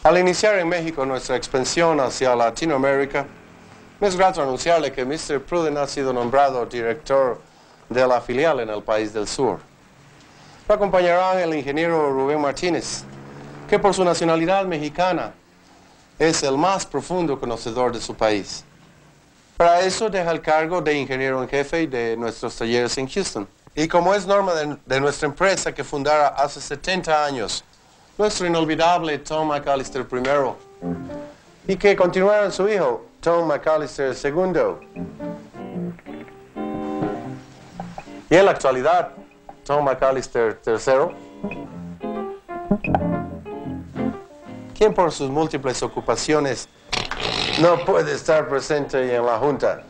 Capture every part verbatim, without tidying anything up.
Al iniciar en México nuestra expansión hacia Latinoamérica, me es grato anunciarle que mister Pruden ha sido nombrado director de la filial en el país del sur. Lo acompañará el ingeniero Rubén Martínez, que por su nacionalidad mexicana es el más profundo conocedor de su país. Para eso deja el cargo de ingeniero en jefe de nuestros talleres en Houston. Y como es norma de, de nuestra empresa que fundara hace setenta años, nuestro inolvidable Tom McAllister primero, y que continuaron su hijo, Tom McAllister segundo. Y en la actualidad, Tom McAllister tercero, quien por sus múltiples ocupaciones no puede estar presente en la Junta.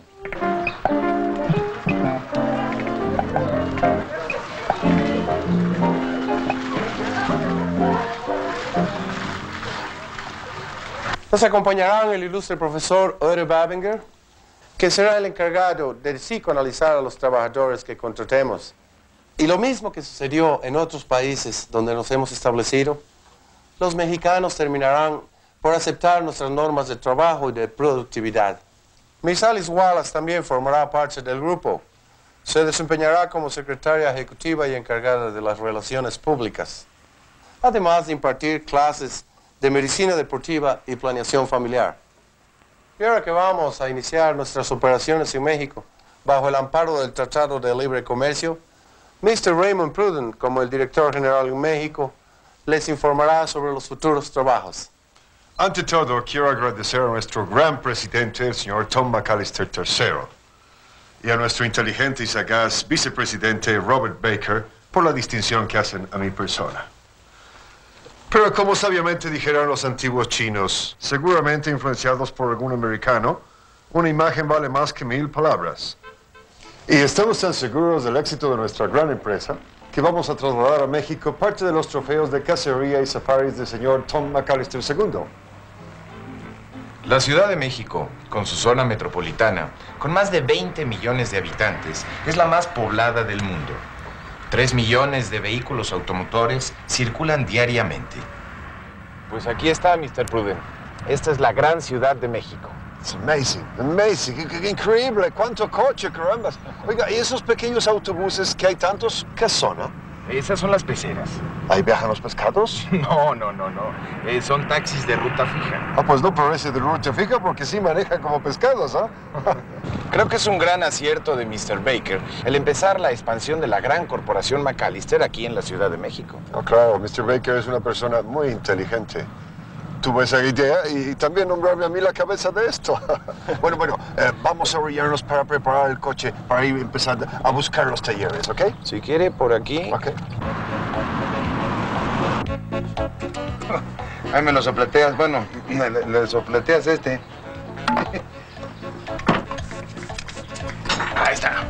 Nos acompañarán el ilustre profesor Otto Babinger, que será el encargado de psicoanalizar a los trabajadores que contratemos. Y lo mismo que sucedió en otros países donde nos hemos establecido, los mexicanos terminarán por aceptar nuestras normas de trabajo y de productividad. Miss Alice Wallace también formará parte del grupo. Se desempeñará como secretaria ejecutiva y encargada de las relaciones públicas, además de impartir clases de medicina deportiva y planeación familiar. Y ahora que vamos a iniciar nuestras operaciones en México, bajo el amparo del Tratado de Libre Comercio, mister Raymond Pruden, como el director general en México, les informará sobre los futuros trabajos. Ante todo, quiero agradecer a nuestro gran presidente, el señor Tom McAllister tercero, y a nuestro inteligente y sagaz vicepresidente Robert Baker por la distinción que hacen a mi persona. Pero como sabiamente dijeron los antiguos chinos, seguramente influenciados por algún americano, una imagen vale más que mil palabras. Y estamos tan seguros del éxito de nuestra gran empresa que vamos a trasladar a México parte de los trofeos de cacería y safaris del señor Tom McAllister segundo. La Ciudad de México, con su zona metropolitana, con más de veinte millones de habitantes, es la más poblada del mundo. Tres millones de vehículos automotores circulan diariamente. Pues aquí está, mister Pruden. Esta es la gran Ciudad de México. It's amazing, amazing, qué, qué increíble, cuánto coche, carambas. Oiga, ¿y esos pequeños autobuses que hay tantos, qué son, no? Esas son las peceras. ¿Ahí viajan los pescados? No, no, no, no. Eh, son taxis de ruta fija. Ah, pues no parece de ruta fija porque sí manejan como pescados, ¿ah? ¿eh? Creo que es un gran acierto de mister Baker el empezar la expansión de la gran corporación McAllister aquí en la Ciudad de México. Oh, claro, mister Baker es una persona muy inteligente. Tuvo esa idea y también nombrarme a mí la cabeza de esto. Bueno, bueno, eh, vamos a orillarnos para preparar el coche para ir empezando a buscar los talleres, ¿ok? Si quiere, por aquí. Ok. Ahí me lo sopleteas, bueno, le, le sopleteas este. Ahí está.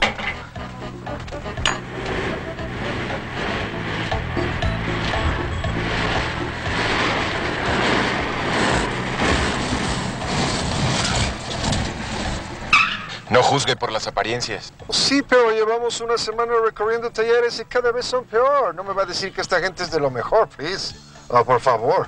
No juzgue por las apariencias. Sí, pero llevamos una semana recorriendo talleres y cada vez son peor. No me va a decir que esta gente es de lo mejor, please. Oh, por favor.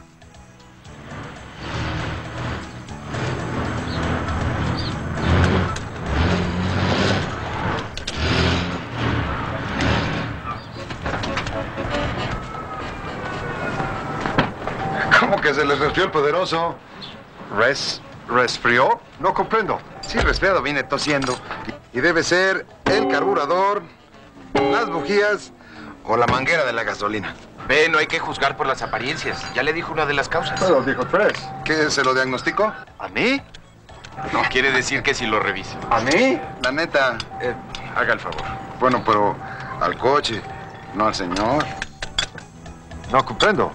¿Cómo que se les resfrió el poderoso? ¿Res? ¿Resfrió? No comprendo. Sí, resfriado, viene tosiendo. Y debe ser el carburador, las bujías o la manguera de la gasolina. Ve, no hay que juzgar por las apariencias. Ya le dijo una de las causas. Pero dijo tres. ¿Qué, se lo diagnosticó? ¿A mí? No, quiere decir que si lo revisa. ¿A mí? La neta, eh, haga el favor. Bueno, pero al coche, no al señor. No comprendo.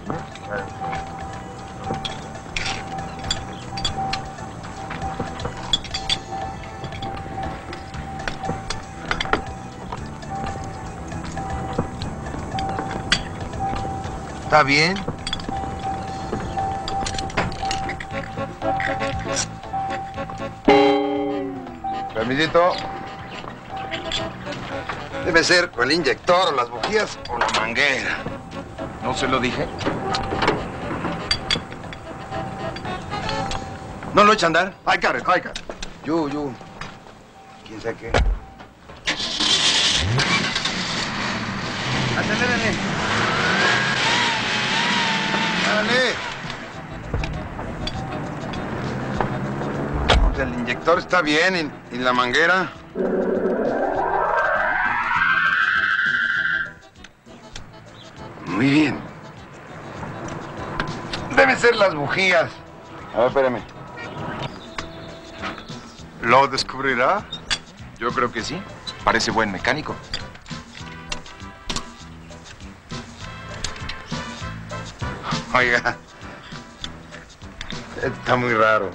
¿Está bien? Permisito. Debe ser o el inyector, o las bujías, o la manguera. ¿No se lo dije? ¿No lo echa a andar? I got it, I got it. Yo, yo. ¿Quién sabe qué? Acelérale. Dale. O sea, el inyector está bien y, y la manguera. Muy bien. Deben ser las bujías. A ver, espérame. ¿Lo descubrirá? Yo creo que sí. Parece buen mecánico. Oiga, está muy raro.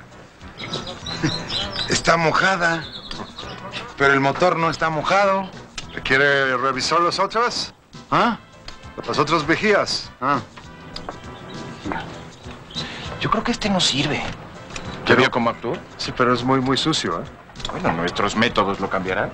Está mojada, pero el motor no está mojado. ¿Quiere revisar las otras? ¿Ah? Las otras vejías. Ah. Yo creo que este no sirve. ¿Ya vio cómo actuó? Sí, pero es muy, muy sucio, ¿eh? Bueno, nuestros métodos lo cambiarán.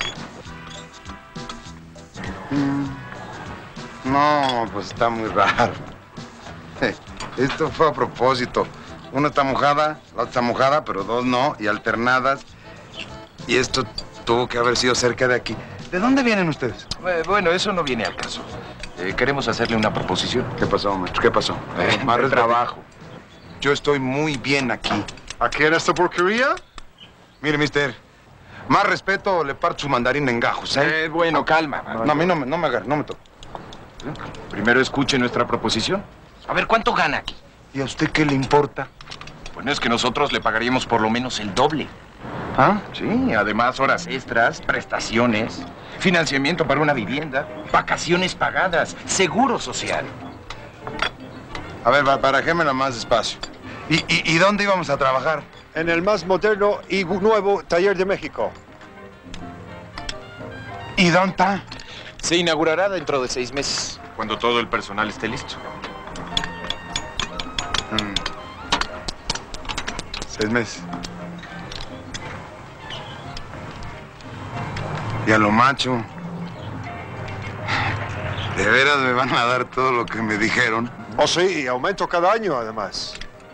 No, pues está muy raro. Esto fue a propósito. Una está mojada, la otra está mojada, pero dos no, y alternadas. Y esto tuvo que haber sido cerca de aquí. ¿De dónde vienen ustedes? Eh, bueno, eso no viene al caso. Eh, queremos hacerle una proposición. ¿Qué pasó, maestro? ¿Qué pasó? Eh, Más de respeto. trabajo. Yo estoy muy bien aquí. ¿Aquí en esta porquería? Mire, mister, más respeto o le parto su mandarín en gajos, ¿eh? Eh, bueno, calma. No, a mí no me, no me agarre, no me toque. Primero escuche nuestra proposición. A ver, ¿cuánto gana aquí? ¿Y a usted qué le importa? Bueno, es que nosotros le pagaríamos por lo menos el doble. ¿Ah? Sí, además horas extras, prestaciones, financiamiento para una vivienda, vacaciones pagadas, seguro social. A ver, barajémela más despacio. ¿Y, y, ¿Y dónde íbamos a trabajar? En el más moderno y nuevo taller de México. ¿Y dónde está? Se inaugurará dentro de seis meses, cuando todo el personal esté listo. Mm. Seis meses. Y a lo macho. ¿De veras me van a dar todo lo que me dijeron? Oh, sí, y aumento cada año, además.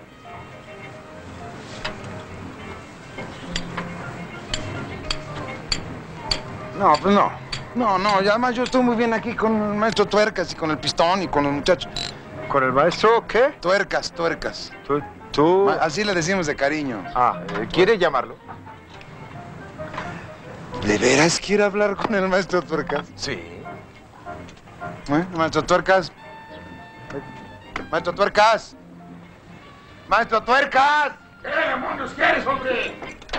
No, pues no. No, no, y además yo estoy muy bien aquí con el maestro Tuercas y con el Pistón y con los muchachos. ¿Con el maestro qué? Tuercas, Tuercas. Tú... tú... Ma- Así le decimos de cariño. Ah, Eh, ¿Quiere llamarlo? ¿De veras quiere hablar con el maestro Tuercas? Sí. ¿Eh? Maestro Tuercas. Maestro Tuercas. Maestro Tuercas. ¿Qué demonios quieres, hombre?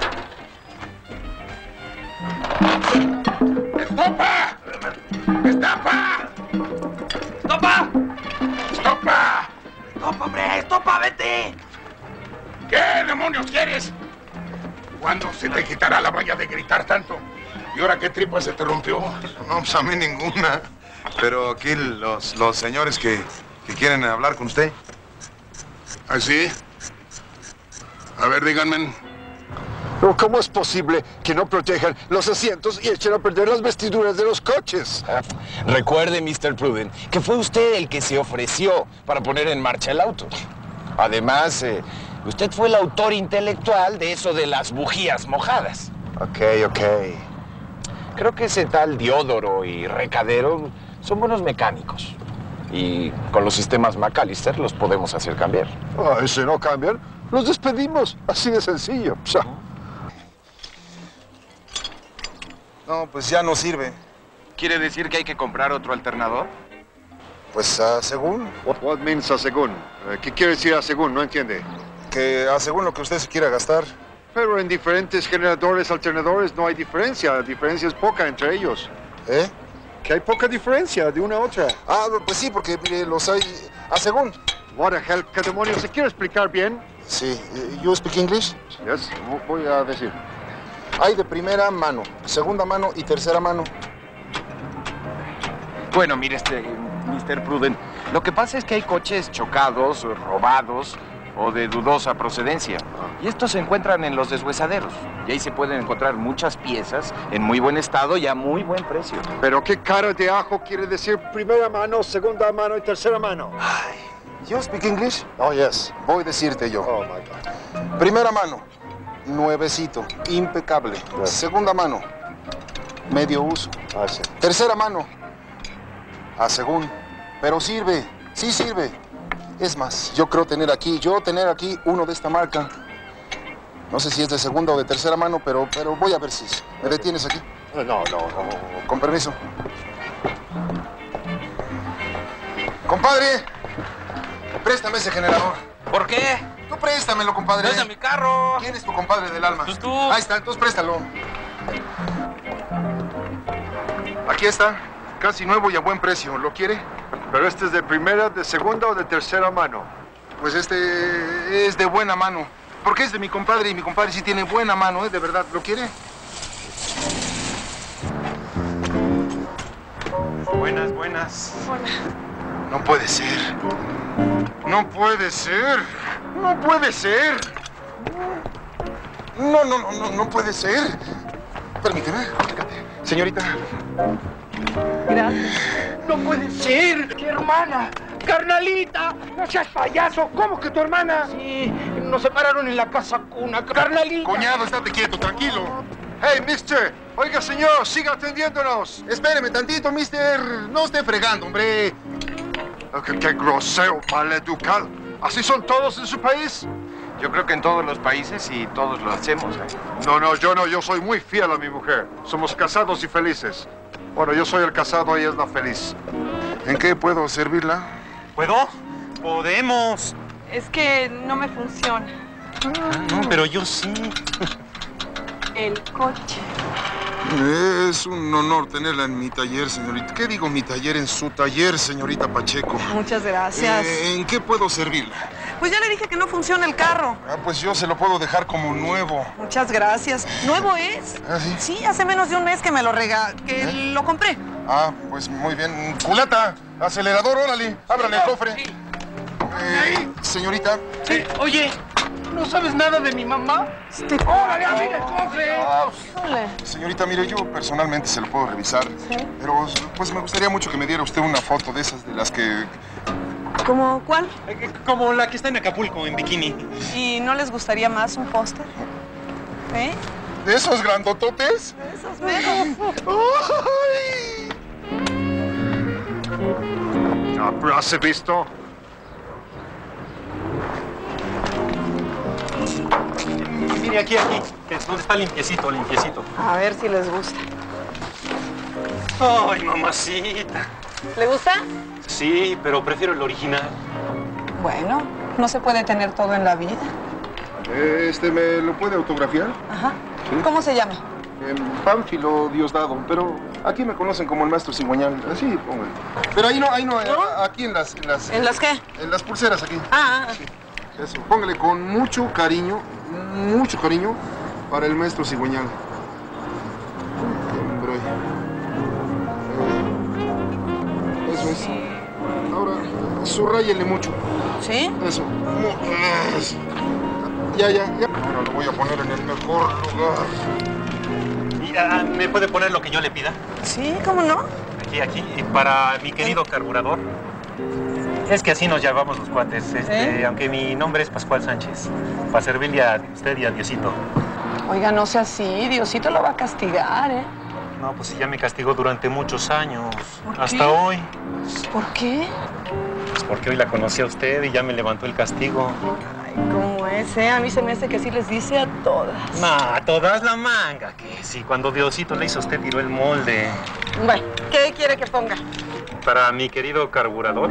¡Estopa! ¡Estopa! ¡Estopa! ¡Estopa! ¡Estopa, hombre! ¡Estopa, vete! ¿Qué demonios quieres? ¿Cuándo se te quitará la valla de gritar tanto? ¿Y ahora qué tripa se te rompió? No, pues a mí ninguna. Pero aquí los, los señores que, que quieren hablar con usted. ¿Ah, sí? A ver, díganme. Pero ¿cómo es posible que no protejan los asientos y echen a perder las vestiduras de los coches? Recuerde, mister Pruden, que fue usted el que se ofreció para poner en marcha el auto. Además, eh, usted fue el autor intelectual de eso de las bujías mojadas. Ok, ok. Creo que ese tal Diodoro y Recadero son buenos mecánicos. Y con los sistemas McAllister los podemos hacer cambiar. Ah, si no cambian, los despedimos. Así de sencillo. O sea, No, pues ya no sirve. ¿Quiere decir que hay que comprar otro alternador? Pues a según. what means a según? Eh, ¿Qué quiere decir a según? No entiende. Que a según lo que usted se quiera gastar. Pero en diferentes generadores alternadores no hay diferencia. La diferencia es poca entre ellos. ¿Eh? Que hay poca diferencia de una a otra. Ah, pues sí, porque mire, los hay a según. What the hell, ¿qué demonios? ¿Se quiere explicar bien? Sí. You speak English? Yes, voy a decir. Hay de primera mano, segunda mano y tercera mano. Bueno, mire, este, mister Pruden, lo que pasa es que hay coches chocados, robados o de dudosa procedencia. Y estos se encuentran en los deshuesaderos. Y ahí se pueden encontrar muchas piezas en muy buen estado y a muy buen precio. Pero ¿qué cara de ajo quiere decir primera mano, segunda mano y tercera mano? Ay, You speak English? Oh, yes. Voy a decirte yo. Oh, my God. Primera mano, nuevecito, impecable. Yeah. Segunda mano, medio uso. I see. Tercera mano, a según. Pero sirve, sí sirve. Es más, yo creo tener aquí, yo tener aquí uno de esta marca. No sé si es de segunda o de tercera mano, pero, pero voy a ver si me detienes aquí. No, no, no. Con permiso. Compadre, préstame ese generador. ¿Por qué? Tú préstamelo, compadre. No es de mi carro. ¿Quién es tu compadre del alma? Pues tú. Ahí está, entonces préstalo. Aquí está, casi nuevo y a buen precio. ¿Lo quiere? Pero este es de primera, de segunda o de tercera mano. Pues este es de buena mano. Porque es de mi compadre y mi compadre sí tiene buena mano, ¿eh? De verdad. ¿Lo quiere? Buenas, buenas. No puede ser. No puede ser. No puede ser. No, no, no, no, no puede ser. Permíteme. Fíjate. Señorita. Gracias. No puede ser, mi hermana. Carnalita, no seas payaso. ¿Cómo que tu hermana? Sí, nos separaron en la casa cuna. Carnalita. Cuñado, estate quieto, tranquilo. Hey, mister. Oiga, señor, siga atendiéndonos. Espéreme tantito, mister. No esté fregando, hombre. Oh, qué, qué grosero, maleducado. ¿Así son todos en su país? Yo creo que en todos los países y todos lo hacemos, ¿eh? No, no, yo no. Yo soy muy fiel a mi mujer. Somos casados y felices. Bueno, yo soy el casado, ella es la feliz. ¿En qué puedo servirla? ¿Puedo? Podemos. Es que no me funciona. Ah, no, pero yo sí. El coche. Es un honor tenerla en mi taller, señorita. ¿Qué digo mi taller? En su taller, señorita Pacheco. Muchas gracias. Eh, ¿En qué puedo servirla? Pues ya le dije que no funciona el carro. Ah, pues yo se lo puedo dejar como nuevo. Muchas gracias. ¿Nuevo es? ¿Ah, sí? Sí, hace menos de un mes que me lo rega... que ¿Eh? lo compré. Ah, pues muy bien. Culata, acelerador, órale. Ábrale el cofre. Sí. Eh, señorita. Sí. Oye, ¿no sabes nada de mi mamá? Este... ¡Órale, abre el cofre! Híjole. Señorita, mire, yo personalmente se lo puedo revisar. Sí. Pero pues me gustaría mucho que me diera usted una foto de esas de las que... ¿Cómo cuál? Como la que está en Acapulco, en bikini. ¿Y no les gustaría más un póster? ¿Eh? ¿De esos grandototes? Esos meros. ¡Ay! Ah, pero ¿has visto? Mire, aquí, aquí. Que es donde está limpiecito, limpiecito. A ver si les gusta. Ay, mamacita. ¿Le gusta? Sí, pero prefiero el original. Bueno, no se puede tener todo en la vida. Este, ¿me lo puede autografiar? Ajá. ¿Sí? ¿Cómo se llama? En Pánfilo Diosdado, pero aquí me conocen como el maestro cigüeñal. Así, póngale. Pero ahí no, ahí no, ¿No? aquí en las, en las... ¿En las qué? En las pulseras aquí. Ah, ah. Sí, eso. Póngale con mucho cariño, mucho cariño para el maestro cigüeñal. Por ahí. Eh, Eso es. Ahora, subrayele mucho. ¿Sí? Eso. Mu- eso. Ya, ya, ya. Ahora lo voy a poner en el mejor lugar. ¿Y ah, me puede poner lo que yo le pida? Sí, ¿cómo no? Aquí, aquí. Y para mi querido carburador. Es que así nos llamamos los cuates, este, ¿Eh? aunque mi nombre es Pascual Sánchez. Para servirle a usted y a Diosito. Oiga, no sea así. Diosito lo va a castigar, ¿eh? No, pues si ya me castigó durante muchos años. ¿Por Hasta qué? hoy. ¿Por qué? Pues porque hoy la conocí a usted y ya me levantó el castigo. Ay, ¿cómo es, eh? A mí se me hace que sí les dice a todas. No, a todas la manga. Que sí, cuando Diosito le hizo a usted, tiró el molde. Bueno, ¿qué quiere que ponga? Para mi querido carburador.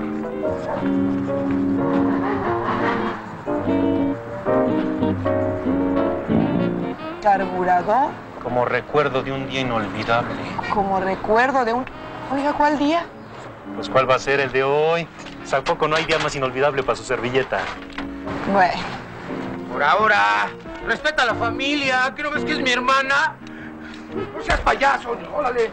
Carburador, Como recuerdo de un día inolvidable. como recuerdo de un... Oiga, ¿cuál día? Pues ¿cuál va a ser el de hoy? Tampoco no hay día más inolvidable para su servilleta. Bueno, Por ahora, respeta a la familia. ¿Qué no ves que es mi hermana? No seas payaso, órale.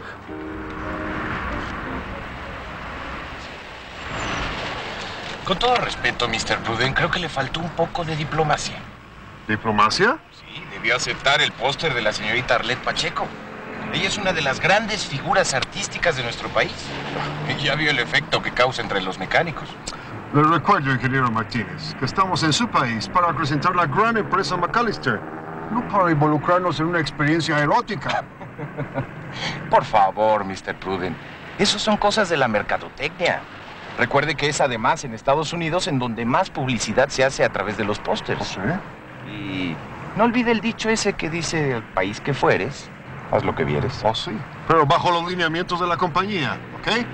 Con todo respeto, mister Pruden, creo que le faltó un poco de diplomacia. ¿Diplomacia? Sí, debió aceptar el póster de la señorita Arlette Pacheco. Ella es una de las grandes figuras artísticas de nuestro país. Y ya vio el efecto que causa entre los mecánicos. Le recuerdo, ingeniero Martínez, que estamos en su país para presentar la gran empresa McAllister, no para involucrarnos en una experiencia erótica. Por favor, mister Pruden. Eso son cosas de la mercadotecnia. Recuerde que es además en Estados Unidos en donde más publicidad se hace a través de los pósters. ¿Sí? Y no olvide el dicho ese que dice, el país que fueres, haz lo que vieres. Oh, sí. Pero bajo los lineamientos de la compañía, ¿ok?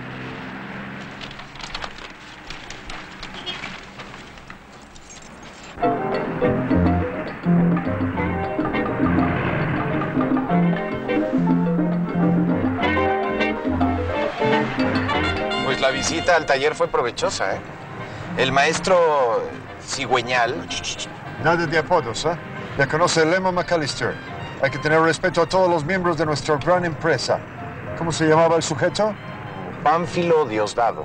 Pues la visita al taller fue provechosa, ¿eh? El maestro cigüeñal... Nada de apodos, ¿eh? Ya conoce el lema McAllister. Hay que tener respeto a todos los miembros de nuestra gran empresa. ¿Cómo se llamaba el sujeto? Pánfilo Diosdado.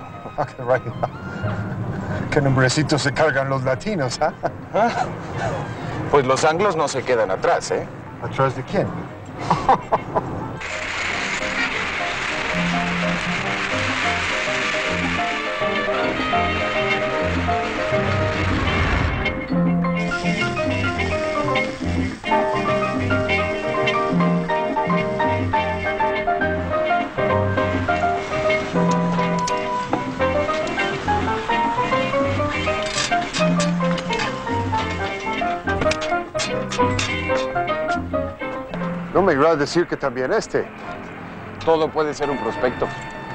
¿Qué nombrecitos se cargan los latinos, ¿ah? ¿eh? Pues los anglos no se quedan atrás, ¿eh? ¿Atrás de quién? No me irá a decir que también este. Todo puede ser un prospecto.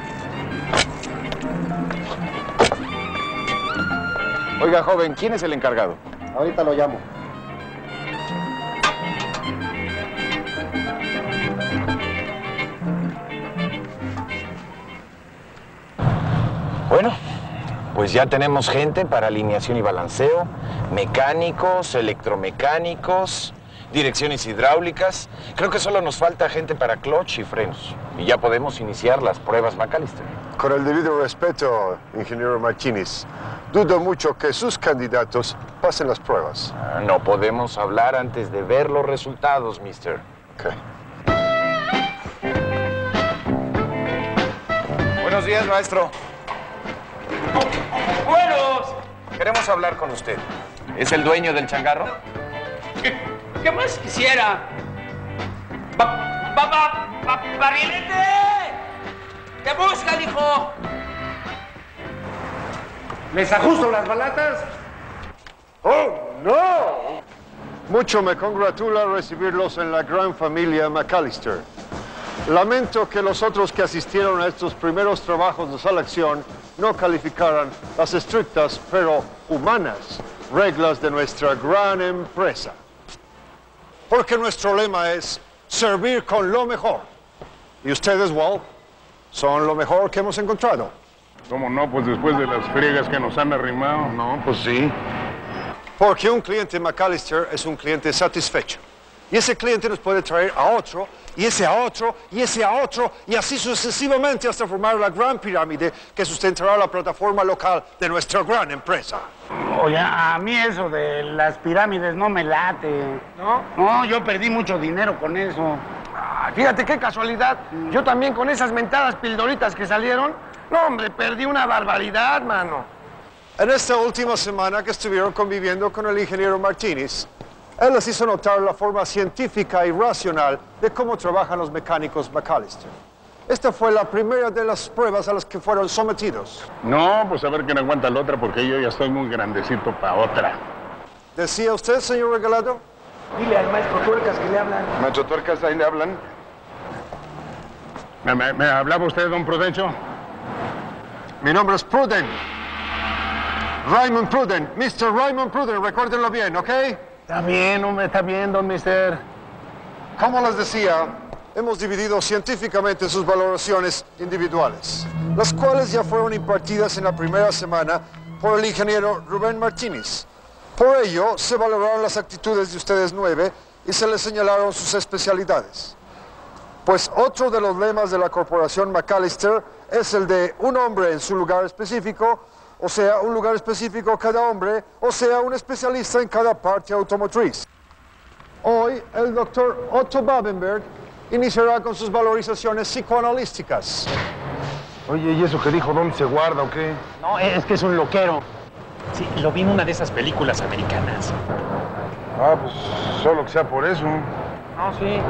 Oiga, joven, ¿quién es el encargado? Ahorita lo llamo. Bueno, pues ya tenemos gente para alineación y balanceo, mecánicos, electromecánicos, direcciones hidráulicas. Creo que solo nos falta gente para clutch y frenos. Y ya podemos iniciar las pruebas McAllister. Con el debido respeto, ingeniero Martínez, dudo mucho que sus candidatos pasen las pruebas. Ah, no podemos hablar antes de ver los resultados, mister. Ok. Buenos días, maestro. ¡Buenos! Queremos hablar con usted. ¿Es el dueño del changarro? ¿Qué, qué más quisiera? ¡Pa, pa, pa, pa, barrilete! ¡Te buscan, hijo! ¿Les ajusto las balatas? ¡Oh, no! Mucho me congratula recibirlos en la gran familia McAllister. Lamento que los otros que asistieron a estos primeros trabajos de selección no calificaran las estrictas pero humanas reglas de nuestra gran empresa. Porque nuestro lema es servir con lo mejor. Y ustedes, Walt, son lo mejor que hemos encontrado. ¿Cómo no? Pues después de las friegas que nos han arrimado. No, pues sí. Porque un cliente McAllister es un cliente satisfecho. Y ese cliente nos puede traer a otro, y ese a otro, y ese a otro, y así sucesivamente hasta formar la gran pirámide que sustentará la plataforma local de nuestra gran empresa. Oye, a mí eso de las pirámides no me late. ¿No? No, yo perdí mucho dinero con eso. Ah, fíjate qué casualidad. Yo también con esas mentadas pildoritas que salieron, no, hombre, perdí una barbaridad, mano. En esta última semana que estuvieron conviviendo con el ingeniero Martínez, él les hizo notar la forma científica y racional de cómo trabajan los mecánicos McAllister. Esta fue la primera de las pruebas a las que fueron sometidos. No, pues a ver quién aguanta la otra, porque yo ya estoy muy grandecito para otra. ¿Decía usted, señor Regalado? Dile al maestro Tuercas que le hablan. Maestro Tuercas, ahí le hablan. ¿Me, me, me hablaba usted, don Prudencio? Mi nombre es Pruden. Raymond Pruden. mister Raymond Pruden, recuérdenlo bien, ¿ok? Está bien, hombre, está bien, don mister. Como les decía, hemos dividido científicamente sus valoraciones individuales, las cuales ya fueron impartidas en la primera semana por el ingeniero Rubén Martínez. Por ello, se valoraron las actitudes de ustedes nueve y se les señalaron sus especialidades. Pues otro de los lemas de la corporación McAllister es el de un hombre en su lugar específico, o sea, un lugar específico cada hombre, o sea, un especialista en cada parte automotriz. Hoy, el doctor Otto Babenberg iniciará con sus valorizaciones psicoanalísticas. Oye, ¿y eso que dijo dónde se guarda o qué? No, es que es un loquero. Sí, lo vi en una de esas películas americanas. Ah, pues solo que sea por eso. No, sí.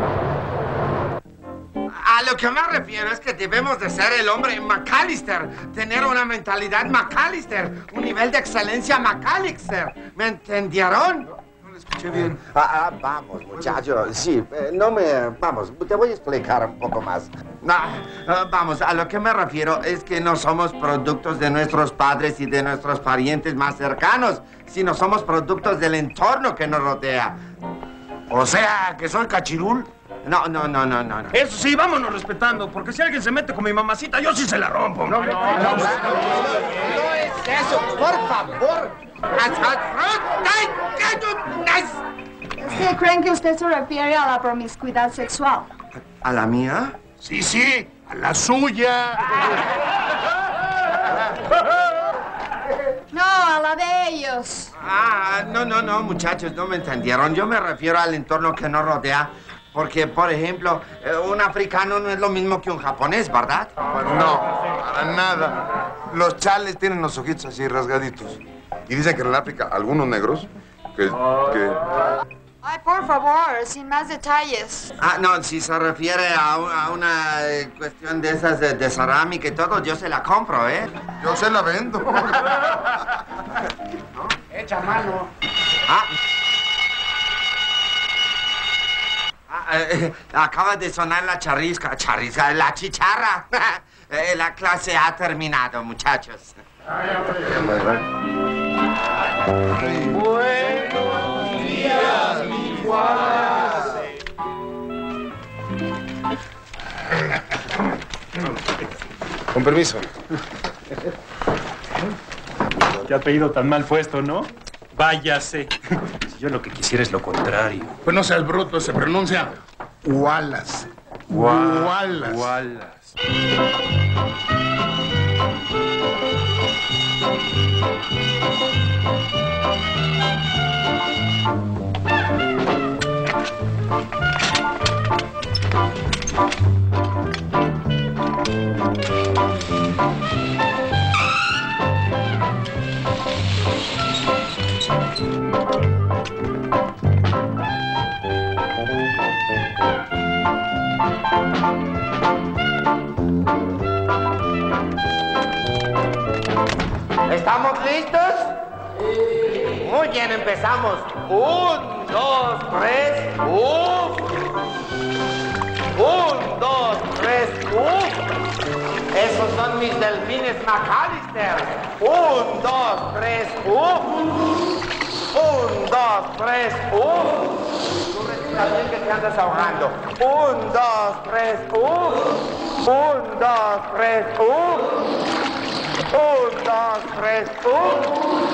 A lo que me refiero es que debemos de ser el hombre McAllister, tener una mentalidad McAllister, un nivel de excelencia McAllister. ¿Me entendieron? No lo escuché bien. Ah, ah, vamos, muchacho. Sí, eh, no me... Vamos, te voy a explicar un poco más. No, uh, vamos, a lo que me refiero es que no somos productos de nuestros padres y de nuestros parientes más cercanos, sino somos productos del entorno que nos rodea. O sea, que soy cachirul. No, no, no, no, no. Eso sí, vámonos respetando, porque si alguien se mete con mi mamacita, yo sí se la rompo. No, no, no, no, no, no, no es eso, por favor. ¿Es que creen que usted se refiere a la promiscuidad sexual? ¿A la mía? Sí, sí, a la suya. No, a la de ellos. Ah, no, no, no, muchachos, no me entendieron. Yo me refiero al entorno que nos rodea. Porque, por ejemplo, un africano no es lo mismo que un japonés, ¿verdad? No, para nada. Los chales tienen los ojitos así rasgaditos. Y dicen que en el África algunos negros que... que... Ay, por favor, sin más detalles. Ah, no, si se refiere a, a una eh, cuestión de esas de, de cerámica y todo, yo se la compro, ¿eh? Yo se la vendo. ¿No? Echa mano. Ah. Ah, eh, acaba de sonar la charrisca, charrisca, la chicharra. eh, la clase ha terminado, muchachos. Buenos días, mi clase. Con permiso. Qué apellido tan mal puesto, ¿no? Váyase. Si yo lo que quisiera es lo contrario. Pues no seas bruto, se pronuncia Wallace. Wallace. Wallace. ¿Estamos listos? Muy bien, empezamos. Un, dos, tres, ¡uf! Un, dos, tres, ¡uf! Esos son mis delfines McAllister. Un, dos, tres, ¡uf! Un, dos, tres, ¡uf! Tú respira bien que te andas ahogando. Un, dos, tres, ¡uf! Un, dos, tres, ¡uf! Un, dos, tres, ¡uh!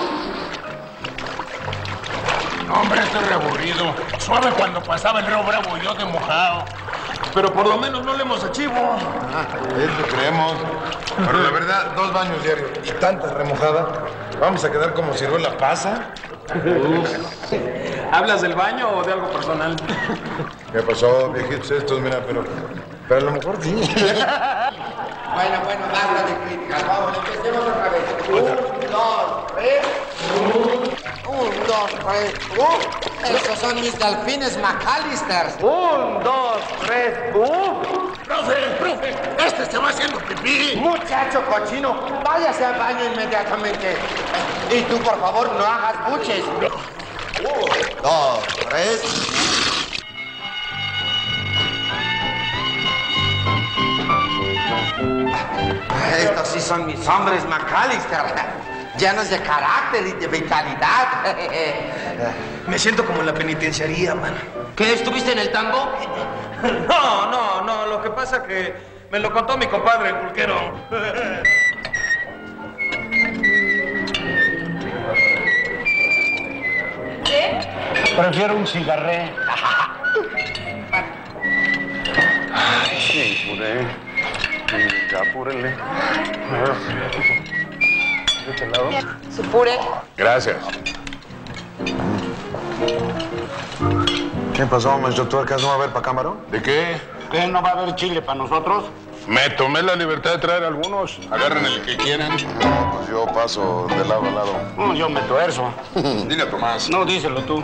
Hombre, estoy re aburrido. Suave cuando pasaba el río Bravo y yo de mojado. Pero por lo menos no le hemos archivo. Ah, eso creemos. Pero la verdad, dos baños diarios y tanta remojada, ¿vamos a quedar como ciruela pasa? ¿Hablas del baño o de algo personal? ¿Qué pasó, viejitos estos? Mira, pero... Pero a lo mejor sí. Bueno, bueno, basta de críticas. Vamos, empecemos otra vez. Un, dos, tres. Un, dos, tres. Uh, esos son mis delfines McAllister. Un, dos, tres. Uh. ¡Profe, profe! ¡Este se va haciendo pipí! Muchacho cochino, váyase al baño inmediatamente. Y tú, por favor, no hagas buches. Un, dos, tres. Estos sí son mis hombres McAllister, llenos de carácter y de vitalidad. Me siento como en la penitenciaría, man. ¿Qué? ¿Estuviste en el tango? No, no, no. Lo que pasa que me lo contó mi compadre, el pulquero. ¿Qué? Prefiero un cigarré. Ay, sí, puré. Ya, apúrenle. ¿De este lado? Su puré. Gracias. ¿Qué pasó, maestro Tuercas? ¿No va a haber para Camarón? ¿De qué? ¿Qué, no va a haber chile para nosotros? Me tomé la libertad de traer algunos. Agarren el que quieran. No, pues yo paso de lado a lado. No, yo me tuerzo. Dile a Tomás. No, díselo tú.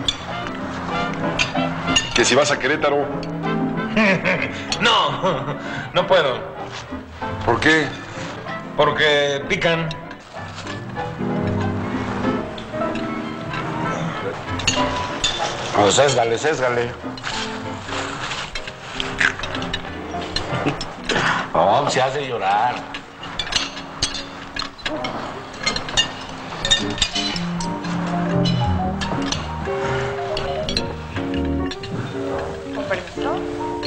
Que si vas a Querétaro. No, no puedo. ¿Por qué? Porque pican. No, sésgale, sésgale. No, se hace llorar. ¿Con permiso?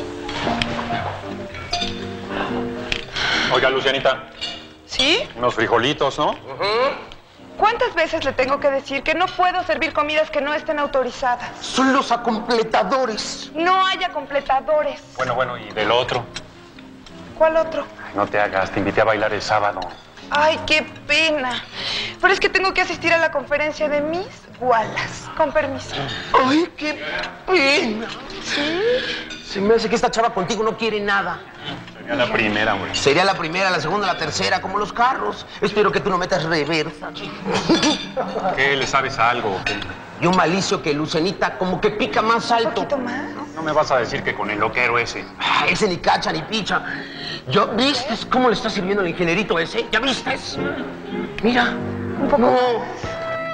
Oiga, Lucianita, ¿Sí? unos frijolitos, ¿no? ¿Cuántas veces le tengo que decir que no puedo servir comidas que no estén autorizadas? Son los acompletadores. No haya completadores. Bueno, bueno, ¿y del otro? ¿Cuál otro? Ay, no te hagas, te invité a bailar el sábado. Ay, qué pena. Pero es que tengo que asistir a la conferencia de Miss Wallace. Con permiso. Ay, qué pena. ¿Sí? Se me hace que esta chava contigo no quiere nada. Sería la primera, güey. Sería la primera, la segunda, la tercera, como los carros. Espero que tú no metas reversa. ¿Qué? ¿Le sabes algo o qué? Y un malicio que Lucenita como que pica más alto. ¿Un poquito más? No me vas a decir que con el loquero ese. Ah, ese ni cacha ni picha. ¿Ya viste cómo le está sirviendo el ingenierito ese? ¿Ya viste? Mira. Un poco no. más.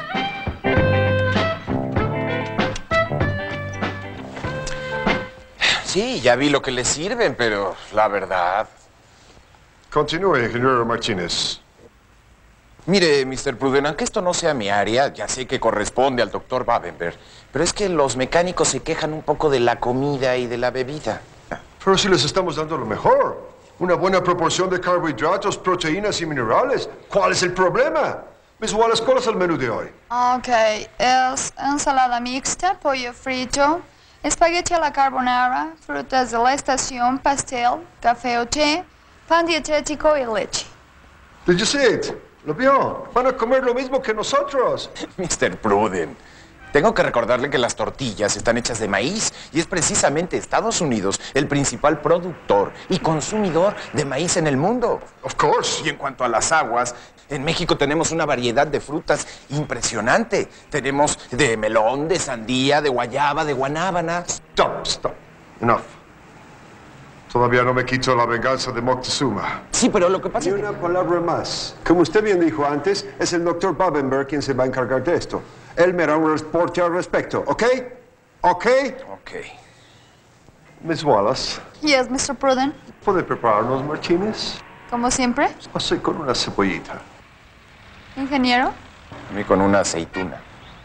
Sí, ya vi lo que le sirven, pero la verdad... Continúe, ingeniero Martínez. Mire, mister Pruden, aunque esto no sea mi área, ya sé que corresponde al doctor Babenberg, pero es que los mecánicos se quejan un poco de la comida y de la bebida. Pero si les estamos dando lo mejor. Una buena proporción de carbohidratos, proteínas y minerales. ¿Cuál es el problema? Miss Wallace, ¿cuál es el menú de hoy? Ok, es ensalada mixta, pollo frito, espagueti a la carbonara, frutas de la estación, pastel, café o té, pan dietético y leche. Did you see it? ¿Lo vio? Van a comer lo mismo que nosotros. mister Pruden, tengo que recordarle que las tortillas están hechas de maíz y es precisamente Estados Unidos el principal productor y consumidor de maíz en el mundo. Of course. Y en cuanto a las aguas, en México tenemos una variedad de frutas impresionante. Tenemos de melón, de sandía, de guayaba, de guanábana. Stop, stop. Enough. Todavía no me quito la venganza de Moctezuma. Sí, pero lo que pasa Y es que... una palabra más. Como usted bien dijo antes, es el doctor Babenberg quien se va a encargar de esto. Él me hará un reporte al respecto, ¿ok? ¿Ok? Ok. Miss Wallace, Yes, mister Pruden. ¿puede prepararnos Martínez? Como siempre. Así con una cebollita. Ingeniero. A mí con una aceituna.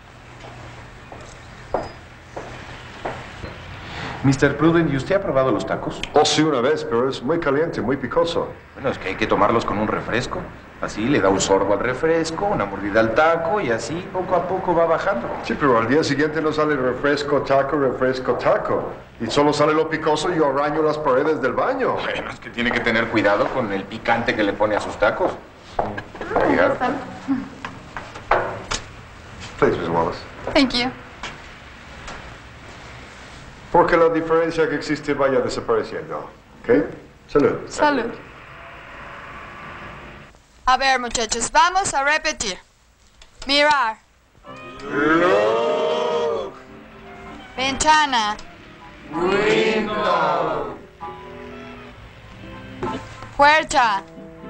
mister Pruden, ¿y usted ha probado los tacos? Oh, sí, una vez, pero es muy caliente, muy picoso. Bueno, es que hay que tomarlos con un refresco. Así le da un sorbo al refresco, una mordida al taco y así poco a poco va bajando. Sí, pero al día siguiente no sale refresco, taco, refresco, taco. Y solo sale lo picoso y yo araño las paredes del baño. Bueno, es que tiene que tener cuidado con el picante que le pone a sus tacos. Ya está. Please, Miss Wallace. Thank you. Porque la diferencia que existe vaya desapareciendo. ¿Ok? Salud. Salud. A ver, muchachos, vamos a repetir. Mirar. Look. Ventana. Window. Puerta.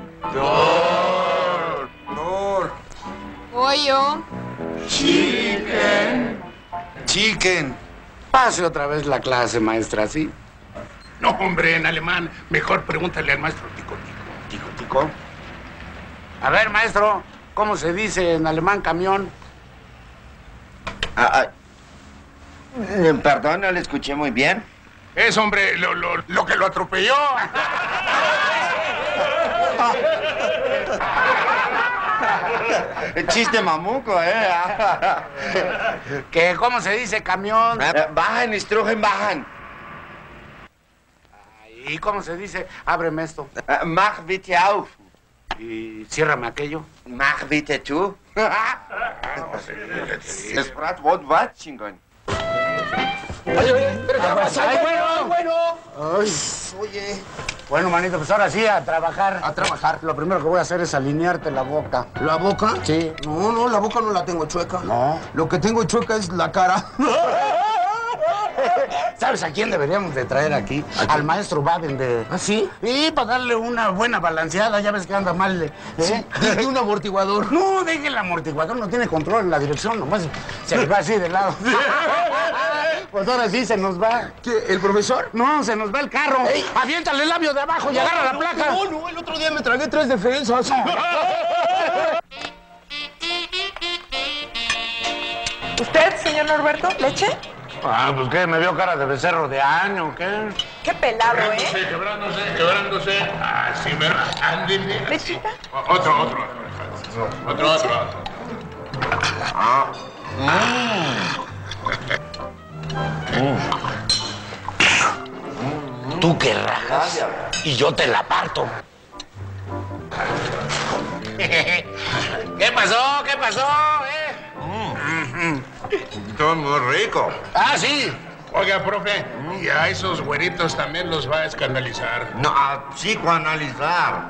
Door. Door. Pollo. Chicken. Chicken. Pase otra vez la clase, maestra, ¿sí? No, hombre, en alemán. Mejor pregúntale al maestro Tico Tico. Tico, tico. A ver, maestro, ¿cómo se dice en alemán camión? Ah, ah. Eh, Perdón, no le escuché muy bien. Es, hombre, lo, lo, lo que lo atropelló. Chiste mamuco, ¿eh? ¿Qué? ¿Cómo se dice camión? Eh, Bajan, Strugen, bajan. ¿Y cómo se dice? Ábreme esto. Uh, mach bitte auf. Y ciérrame aquello. Mach bitte tú. Es prat what what, chingón. Oye, oye, espera, ¿qué pasa? ¡Ay, bueno, bueno! Ay, oye, Bueno, manito, pues ahora sí, a trabajar. A trabajar. Lo primero que voy a hacer es alinearte la boca. ¿La boca? Sí. No, no, la boca no la tengo chueca. No. Lo que tengo chueca es la cara. ¿Sabes a quién deberíamos de traer aquí? Al maestro Babender. ¿Ah, sí? Sí, para darle una buena balanceada. Ya ves que anda mal. ¿eh? Sí, de un amortiguador. No, deje el amortiguador. No tiene control en la dirección. Nomás se le va así de lado. Pues ahora sí se nos va. ¿Qué? ¿El profesor? No, se nos va el carro. Ey. Aviéntale el labio de abajo y no, agarra no, la placa. No, no, el otro día me tragué tres defensas. ¿Usted, señor Norberto? ¿Leche? Ah, pues qué, me vio cara de becerro de año, ¿qué? Qué pelado, ¿eh? Quebrándose, quebrándose. Así, ¿verdad? Ándele. ¿Lechita? Otro, otro. Otro, otro. Ah. Mm. Tú que rajas y yo te la parto. ¿Qué pasó? ¿Qué pasó? ¿Eh? Mm. Todo muy rico. Ah, sí. Oiga, profe, y a esos güeritos también los va a escandalizar. No, a psicoanalizar.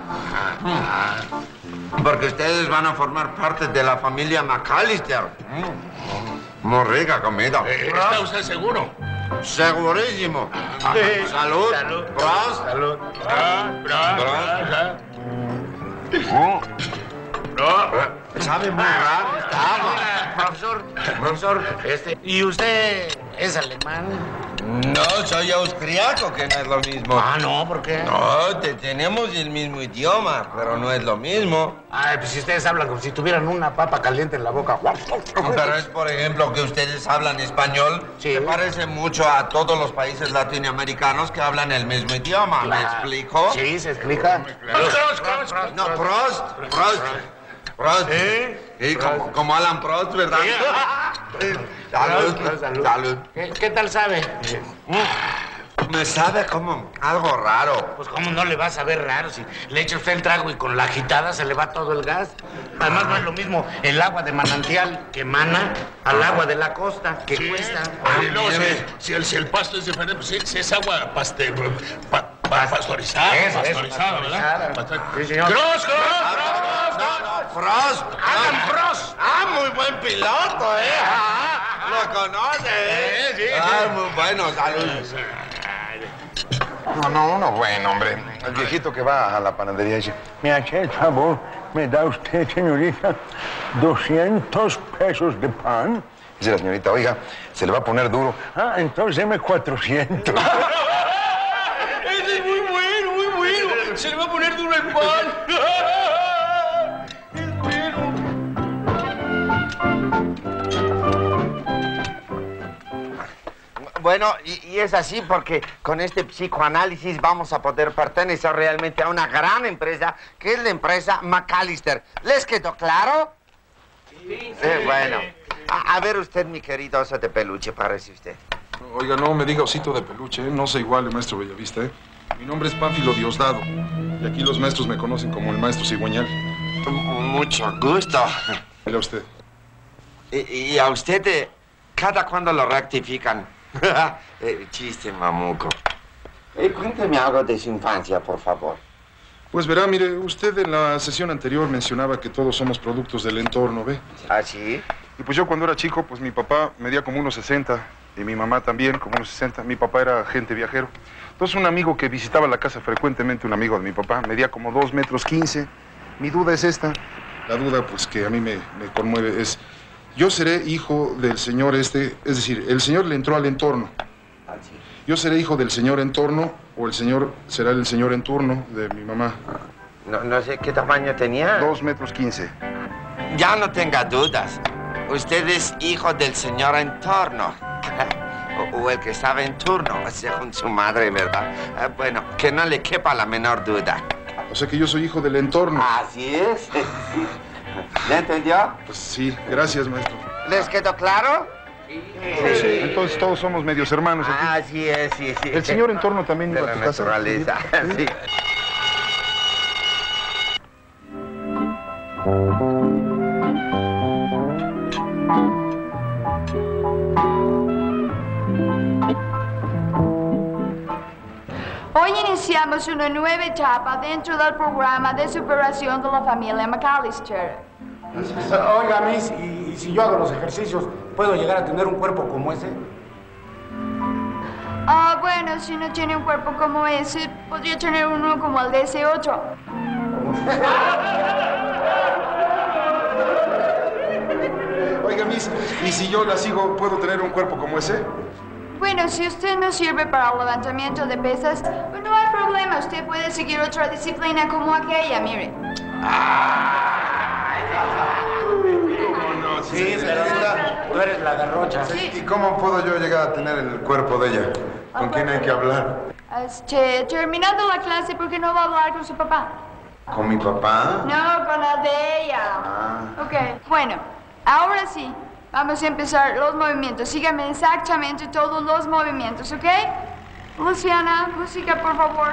Porque ustedes van a formar parte de la familia McAllister. Mm. Muy rica comida. Eh, ¿Está usted seguro? Segurísimo. Ah, salud. Salud. Prost. Salud. Ah, prost. No. Sabe muy raro esta agua. Profesor, profesor, este, ¿y usted es alemán? No, soy austriaco, que no es lo mismo. Ah, no, ¿por qué? No, te, tenemos el mismo idioma, pero no es lo mismo. Ay, pues si ustedes hablan como si tuvieran una papa caliente en la boca. Pero es, por ejemplo, que ustedes hablan español, sí. Se parece mucho a todos los países latinoamericanos que hablan el mismo idioma. Claro. ¿Me explico? Sí, se explica. Prost, Prost, Prost. No, Prost, Prost. Prost. ¿Eh? Sí, como, como Alan Prost, ¿verdad? Sí. Salud, Salud, salud. salud. ¿Qué, ¿Qué tal sabe? Me sabe como algo raro. Pues cómo no le va a saber raro si le echa usted el trago y con la agitada se le va todo el gas. Además no es lo mismo el agua de manantial que emana al agua de la costa que Sí. cuesta. Ah, no, si, si, el, si el pasto es diferente, pues sí, si es agua paste, pa, pa, pastorizada, Eso, eso, pastorizada, ¿verdad? pastorizada. Sí, señor. ¡Cross, cross, cross! No, no, Frost. ¡Hagan Prost! Ah, muy buen piloto, ¿eh? Ah, lo conoce, ¿eh? Sí, sí, Ah, sí. muy bueno, salud. No, no, uno bueno, hombre. El viejito que va a la panadería dice, Me hace el favor, me da usted, señorita, doscientos pesos de pan. dice la señorita, oiga, se le va a poner duro. Ah, entonces deme cuatrocientos. Ese es muy bueno, muy bueno. Se le va a poner duro el pan. Es bueno. Bueno, y, y es así porque con este psicoanálisis vamos a poder pertenecer realmente a una gran empresa, que es la empresa McAllister. ¿Les quedó claro? Sí. Eh, bueno. A, a ver usted, mi querido oso de peluche, parece usted. Oiga, no me diga osito de peluche, ¿eh? No se iguale, maestro Bellavista, ¿eh? Mi nombre es Pánfilo Diosdado. Y aquí los maestros me conocen como el maestro cigüeñal. Mucho gusto. Mira usted. Y, y a usted, eh, ¿cada cuándo lo rectifican? eh, chiste, mamuco. Eh, cuénteme algo de su infancia, por favor. Pues verá, mire, usted en la sesión anterior mencionaba que todos somos productos del entorno, ¿ve? ¿Ah, sí? Y pues yo cuando era chico, pues mi papá medía como unos sesenta y mi mamá también como unos sesenta. Mi papá era agente viajero. Entonces un amigo que visitaba la casa frecuentemente, un amigo de mi papá, medía como dos metros quince. Mi duda es esta. La duda, pues, que a mí me, me conmueve es... Yo seré hijo del señor este, es decir, el señor le entró al entorno. Yo seré hijo del señor entorno o el señor será el señor en turno de mi mamá. No, no sé qué tamaño tenía. Dos metros quince. Ya no tenga dudas. Usted es hijo del señor en torno. o, o el que estaba en turno, según su madre, ¿verdad? Ah, bueno, que no le quepa la menor duda. O sea que yo soy hijo del entorno. Así es. ¿Ya entendió? Pues sí, gracias, maestro. ¿Les quedó claro? Sí. Sí. Entonces todos somos medios hermanos aquí. Ah, sí es, sí, sí. El señor en torno también de iba la a tu casa. naturaleza, sí. Hoy iniciamos una nueva etapa dentro del programa de superación de la familia McAllister. Oiga, Miss, ¿y, y si yo hago los ejercicios, puedo llegar a tener un cuerpo como ese? Ah, bueno, si no tiene un cuerpo como ese, podría tener uno como el de ese otro. Oiga, Miss, ¿y si yo la sigo, puedo tener un cuerpo como ese? Bueno, si usted no sirve para el levantamiento de pesas, pues no hay problema. Usted puede seguir otra disciplina como aquella, mire. ¿Cómo no? Sí, señorita, tú eres la garrocha. Sí. ¿Y cómo puedo yo llegar a tener el cuerpo de ella? ¿Con quién hay que hablar? Este, terminando la clase, ¿por qué no va a hablar con su papá? ¿Con mi papá? No, con la de ella. Ah. Ok, bueno, ahora sí. Vamos a empezar los movimientos. Síganme exactamente todos los movimientos, ¿ok? Luciana, música, por favor.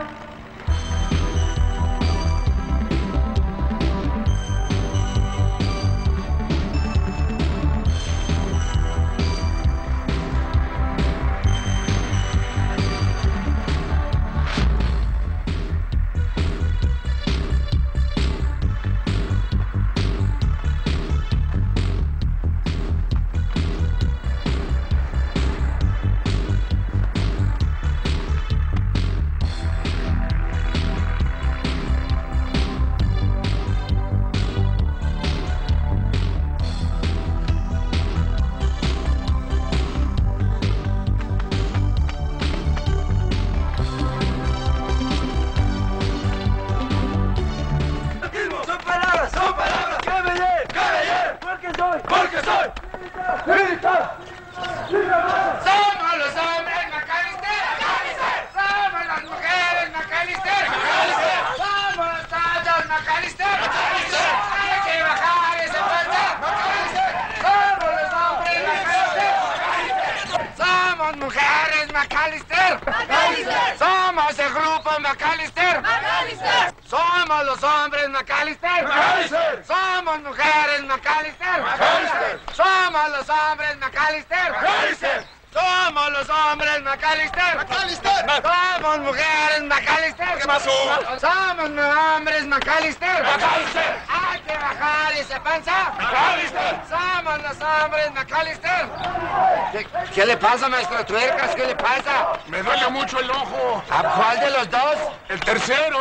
Somos el grupo McAllister. McAllister. Somos los hombres McAllister. McAllister. Somos mujeres McAllister. McAllister. Somos los hombres McAllister. McAllister. Somos los hombres McAllister. McAllister. Somos mujeres McAllister. ¿Qué pasó? Somos hombres McAllister. McAllister. Hay que bajar esa panza. McAllister. Somos los hombres McAllister. ¿Qué, ¿Qué le pasa, maestro Tuercas? ¿Qué le pasa? Me duele mucho el ojo. ¿A cuál de los dos? El tercero.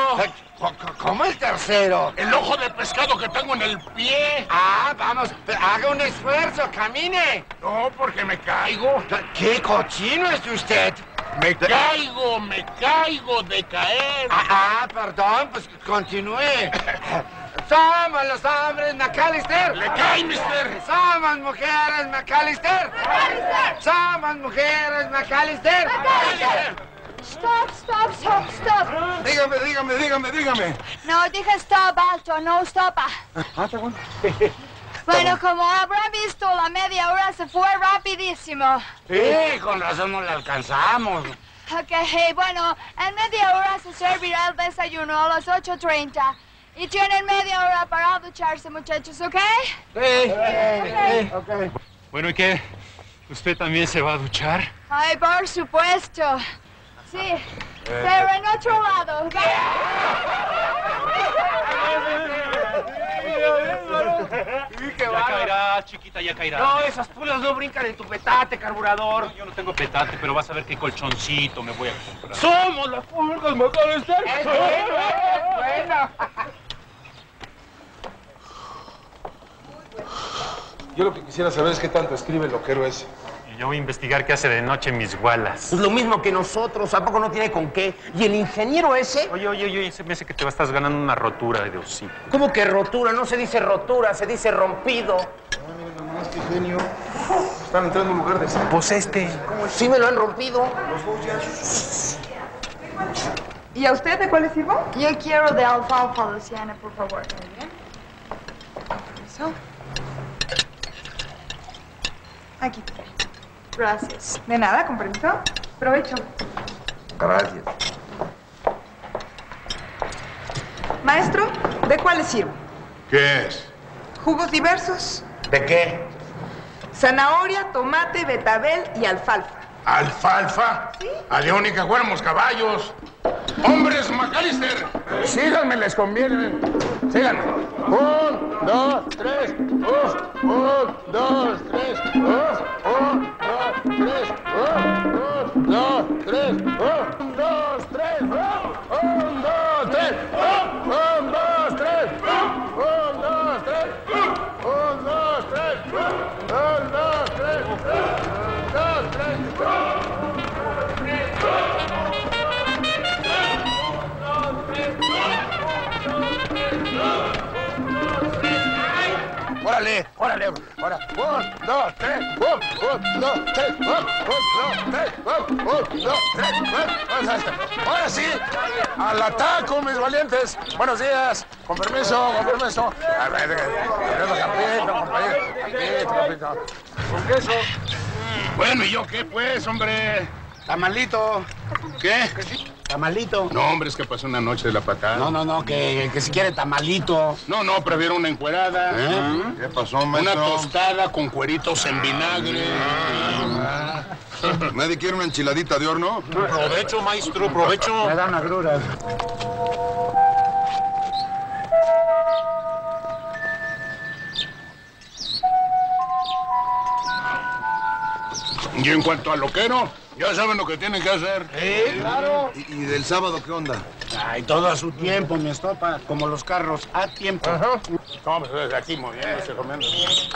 ¿Cómo el tercero? El ojo de pescado que tengo en el pie. Ah, vamos, haga un esfuerzo, camine. No, porque me caigo. ¿Qué cochino es usted? Me caigo, me caigo de caer. Ah, ah, perdón, pues continúe. Somos los hombres McAllister. Le cae, mister. Somos mujeres McAllister. McAllister. Somos mujeres McAllister. McAllister. Stop, stop, stop, stop. Dígame, dígame, dígame, dígame. No, dije stop alto, no stop. Ah, está bueno. Bueno, como habrán visto, la media hora se fue rapidísimo. Sí, con razón no la alcanzamos. Ok, hey, bueno, en media hora se servirá el desayuno a las ocho treinta. Y tienen media hora para ducharse, muchachos, ¿ok? Sí. Okay. Okay. Bueno, ¿y qué? ¿Usted también se va a duchar? Ay, por supuesto. Sí, pero en otro lado. Ya caerá, chiquita, ya caerá. No, esas pulas no brincan en tu petate, carburador. Yo no tengo petate, pero vas a ver qué colchoncito me voy a comprar. ¡Somos las pulgas McAllister! ¡Es bueno, es bueno! Yo lo que quisiera saber es qué tanto escribe el loquero ese. Y yo voy a investigar qué hace de noche mis gualas. Pues lo mismo que nosotros, ¿a poco no tiene con qué? ¿Y el ingeniero ese? Oye, oye, oye, se me hace que te estás ganando una rotura de hocico. ¿Cómo que rotura? No se dice rotura, se dice rompido. Ay, miren nomás, qué genio. Están entrando en un lugar de ser. Pues este. ¿Cómo? Sí me lo han rompido. Los dos ya. ¿Y a usted de cuál le sirvo? Yo quiero de alfalfa, Luciana, por favor. Muy bien. Eso. Aquí. Gracias. De nada, con permiso. Provecho. Gracias. Maestro, ¿de cuál le sirvo? ¿Qué es? Jugos diversos. ¿De qué? Zanahoria, tomate, betabel y alfalfa. ¿Alfalfa? Sí. A Leónica fuéramos caballos. ¡Hombres, McAllister! Síganme, les conviene. Síganme. Un, dos, tres. Uf, un, dos, tres. Uf, un, dos, tres. Uf, un, dos, tres. Uf, un, dos, tres. Uf, un, dos, tres. Uf, un, dos, tres. Uf, un, dos, tres. Uf, un, dos, tres. Uf, un, dos, tres. Uf, un, dos, tres. Órale, órale, ahora, un, dos, tres, un, un, dos, tres, un, un, dos, tres, un, un, dos, tres, un, ahora sí, al ataco, mis valientes. Buenos días, con permiso, con permiso. A ver, campito, compañero, campito, campito. Con queso. Bueno, ¿y yo qué, pues, hombre? Tamalito. ¿Qué? Tamalito. No, hombre, es que pasó una noche de la patada. No, no, no, que, que si quiere tamalito. No, no, prefiero una encuerada. ¿Eh? ¿Qué pasó, maestro? Una tostada con cueritos en vinagre. Ah. ¿Nadie quiere una enchiladita de horno? Provecho, maestro, provecho. Me dan agruras. Y en cuanto al loquero, ya saben lo que tienen que hacer. Sí, claro. ¿Y, y del sábado qué onda? Ay, todo a su tiempo, mi estopa. Como los carros, a tiempo. Ajá. No, pues desde aquí moviéndose, comiendo.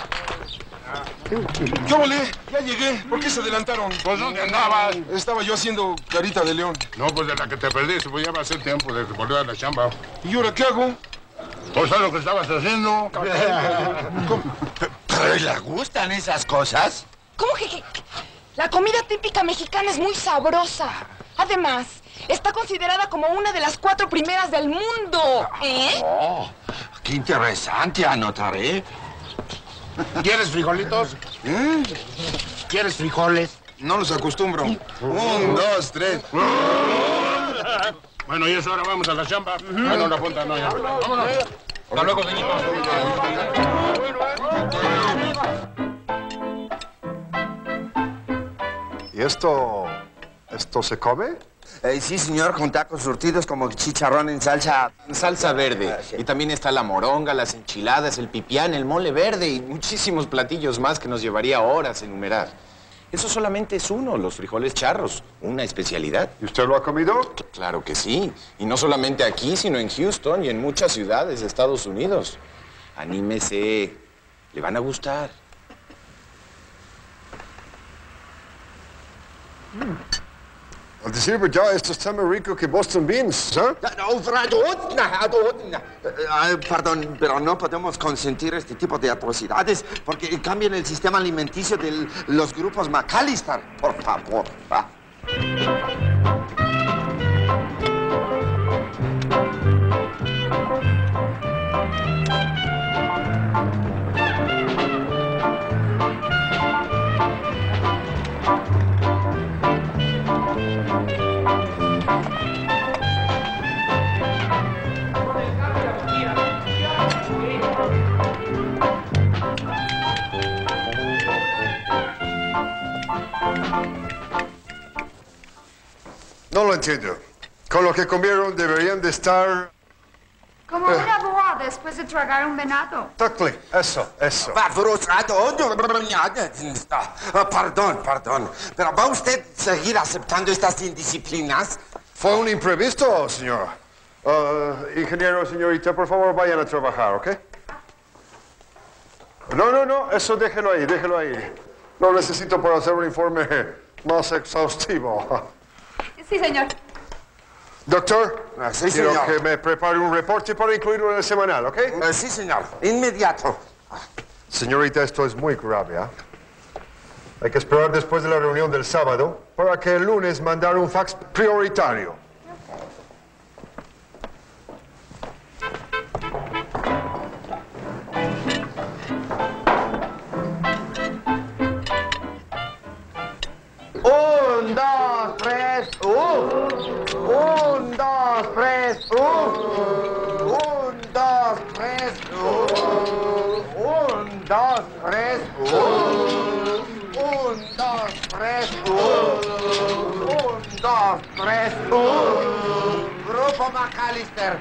¿Qué volé? Ya llegué. ¿Por qué se adelantaron? Pues, ¿dónde andabas? Estaba yo haciendo carita de león. No, pues de la que te perdiste, pues ya va a ser tiempo de volver a la chamba. ¿Y ahora qué hago? Pues ¿sabes lo que estabas haciendo? ¿Pero le gustan esas cosas? ¿Cómo que, que- que- La comida típica mexicana es muy sabrosa. Además, está considerada como una de las cuatro primeras del mundo. ¿Eh? Oh, qué interesante, anotaré. ¿Quieres frijolitos? ¿Eh? ¿Quieres frijoles? No los acostumbro. Un, dos, tres. Bueno, y eso ahora vamos a la chamba. Ah, no, la punta no, ya. Vámonos. Hasta luego, señor. ¿Y esto, esto se come? Eh, sí, señor, con tacos surtidos como chicharrón en salsa. Salsa verde. Y también está la moronga, las enchiladas, el pipián, el mole verde y muchísimos platillos más que nos llevaría horas enumerar. Eso solamente es uno, los frijoles charros, una especialidad. ¿Y usted lo ha comido? Claro que sí. Y no solamente aquí, sino en Houston y en muchas ciudades de Estados Unidos. Anímese, le van a gustar. Al decir verdad, esto está más rico que Boston Beans, ¿eh? Perdón, pero no podemos consentir este tipo de atrocidades porque cambian el sistema alimenticio de los grupos McAllister. Por favor. ¿Va? No lo entiendo. Con lo que comieron deberían de estar... Como una boa después de tragar un venado. Tocli, eso, eso. Perdón, perdón. ¿Pero va usted a seguir aceptando estas indisciplinas? Fue un imprevisto, señor. Uh, ingeniero, señorita, por favor, vayan a trabajar, ¿ok? No, no, no, eso déjelo ahí, déjelo ahí. Lo necesito para hacer un informe más exhaustivo. Sí, señor. Doctor, Ah, sí, quiero señor. que me prepare un reporte para incluirlo en el semanal, ¿ok? Eh, sí, señor. Inmediato. Señorita, esto es muy grave, ¿ah? Hay que esperar después de la reunión del sábado para que el lunes mandar un fax prioritario. Un, dos, tres, uh. Un, dos, tres, uh. Un, dos, tres, uh. Un, dos, tres, uh. Un, dos, tres, uh. Un, dos, tres, uh. McAllister.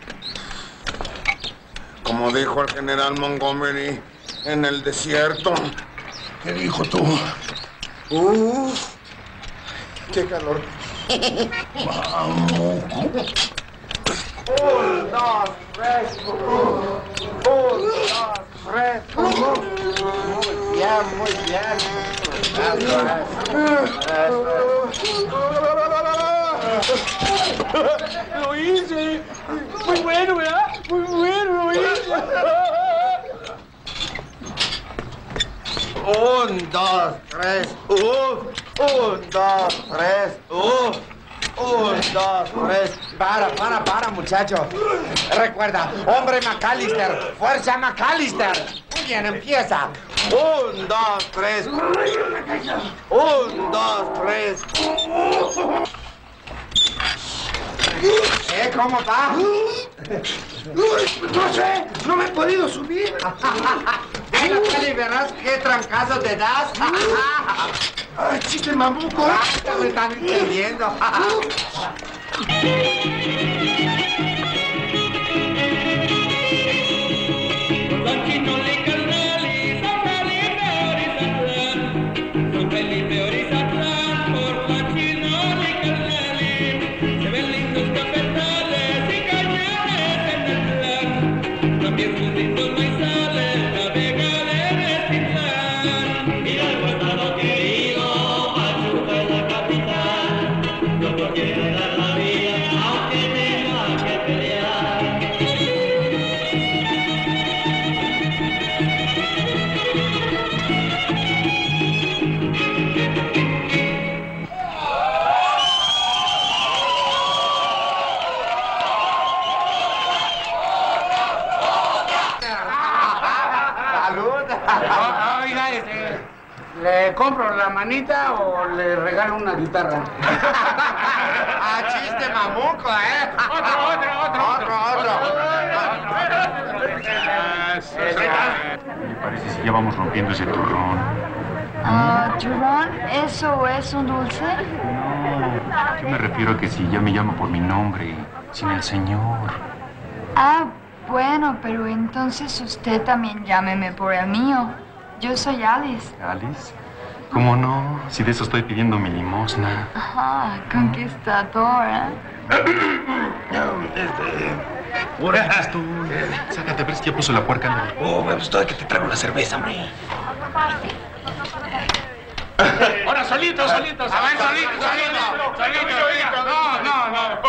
Como dijo el general Montgomery en el desierto. ¿Qué dijo tú? Uf, qué calor. Vamos. Un, dos, tres. Un, dos, tres. Muy bien, muy bien. Lo hice. Muy bueno, ¿verdad? Muy bueno, lo hice. Un, dos, tres. Uf. Un, dos, tres. Uf. Un, dos, tres. Para, para, para, muchacho. Recuerda, hombre McAllister. Fuerza McAllister. Muy bien, empieza. Un, dos, tres. Un, dos, tres. ¿Eh? ¿Cómo va? No sé, no me he podido subir. Venga, Kelly, verás qué trancazo te das. Ay, chiste mamuco. Ya me están entendiendo. ¿Le compro la manita o le regalo una guitarra? Ah, chiste mamuco, ¿eh? Otro, otro, otro. Otro, otro. Me parece si ya vamos rompiendo ese turrón. Ah, ¿turrón? ¿Eso es un dulce? No, yo me refiero a que si ya me llamo por mi nombre, sin el señor. Ah, bueno, pero entonces usted también llámeme por el mío. Yo soy Alice. ¿Alice? ¿Cómo no? Si de eso estoy pidiendo mi limosna. Ajá, conquistadora. Este... Ahora estás tú. Sácate, pero es que ya puso la puerca. Oh, me gustó que te traigo la cerveza, hombre. Ahora solito, solito. A ver, solito, solito. Solito, no, no, no.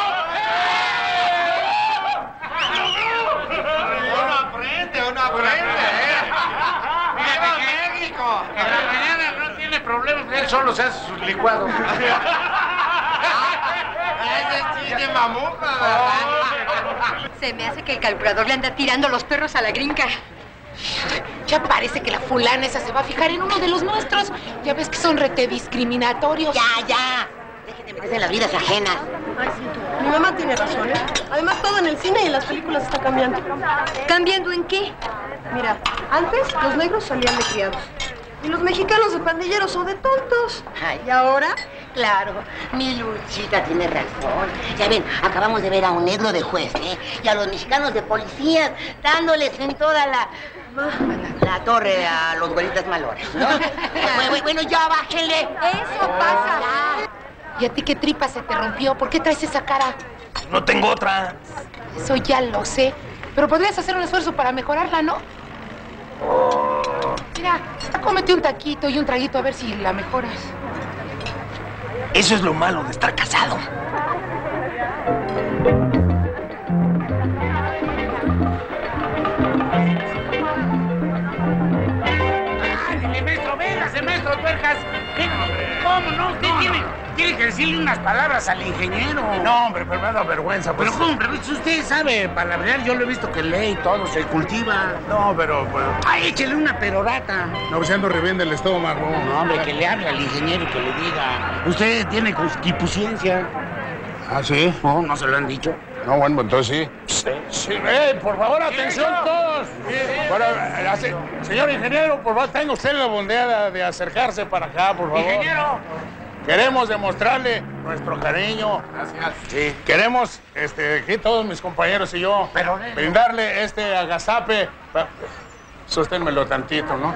Uno aprende, uno aprende, ¿eh? ¡Viva México! En la mañana no tiene problemas, él solo se hace sus licuados. Ese es chiste mamuco, ¿verdad? Se me hace que el calculador le anda tirando los perros a la gringa. Ya parece que la fulana esa se va a fijar en uno de los nuestros. Ya ves que son rete discriminatorios. Ya, ya. Dejen de meterse en las vidas ajenas. Ay, sí, tú. Mi mamá tiene razón, ¿eh? Además, todo en el cine y en las películas está cambiando. ¿Cambiando en qué? Mira, antes los negros salían de criados. Y los mexicanos de pandilleros o de tontos. Ay, ¿y ahora? Claro, mi Luchita tiene razón. Ya ven, acabamos de ver a un negro de juez, ¿eh? Y a los mexicanos de policías dándoles en toda la... la torre a los güeritas malones, ¿no? bueno, bueno, ya bájenle. Eso pasa. ¿Y a ti qué tripa se te rompió? ¿Por qué traes esa cara? No tengo otra. Eso ya lo sé. Pero podrías hacer un esfuerzo para mejorarla, ¿no? Mira, cómete un taquito y un traguito a ver si la mejoras. Eso es lo malo de estar casado. ¡Ándale, maestro! ¡Véngase, maestro Tuercas! ¿Cómo no? Usted tiene, tiene que decirle unas palabras al ingeniero. No, hombre, pero me da vergüenza. Pues. Pero, ¿cómo? Pero usted sabe palabrear. Yo lo he visto que lee y todo, se cultiva. No, pero... Pues... ¡Ay, échele una perorata! No, pues ando revende el estómago. No, hombre, que le hable al ingeniero y que le diga. Usted tiene concupiscencia. ¿Ah, sí? No, ¿no se lo han dicho? No, bueno, entonces sí. Sí, sí. Eh, por favor, atención todos. Bueno, señor ingeniero, por favor, tenga usted la bondad de acercarse para acá, por favor. Ingeniero. queremos demostrarle nuestro cariño. Gracias. Sí. Queremos, este, aquí todos mis compañeros y yo, Pero, brindarle este agasape. Sosténmelo tantito, ¿no?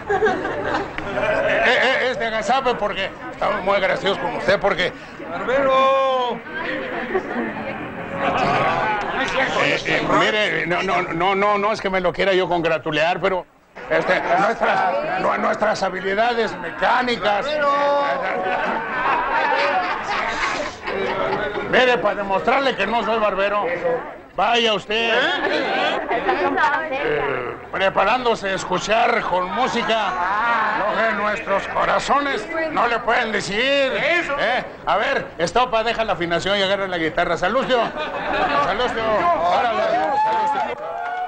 Eh, eh, este agasape porque estamos muy agradecidos con usted, porque... ¡Barbero! Eh, eh, mire, no, no, no, no, no es que me lo quiera yo congratular, pero este, nuestras, nu- nuestras habilidades mecánicas. Mire, para demostrarle que no soy barbero, vaya usted eh, preparándose a escuchar con música lo que nuestros corazones no le pueden decir. ¿Eh? A ver, estopa, deja la afinación y agarra la guitarra. ¡Salustio! ¡Salustio! ¡Órale! ¡Salustio!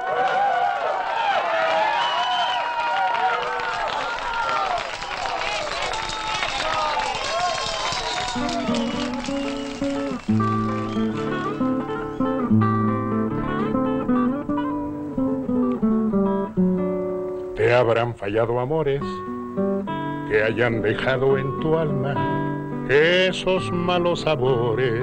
Te habrán fallado amores que hayan dejado en tu alma esos malos sabores.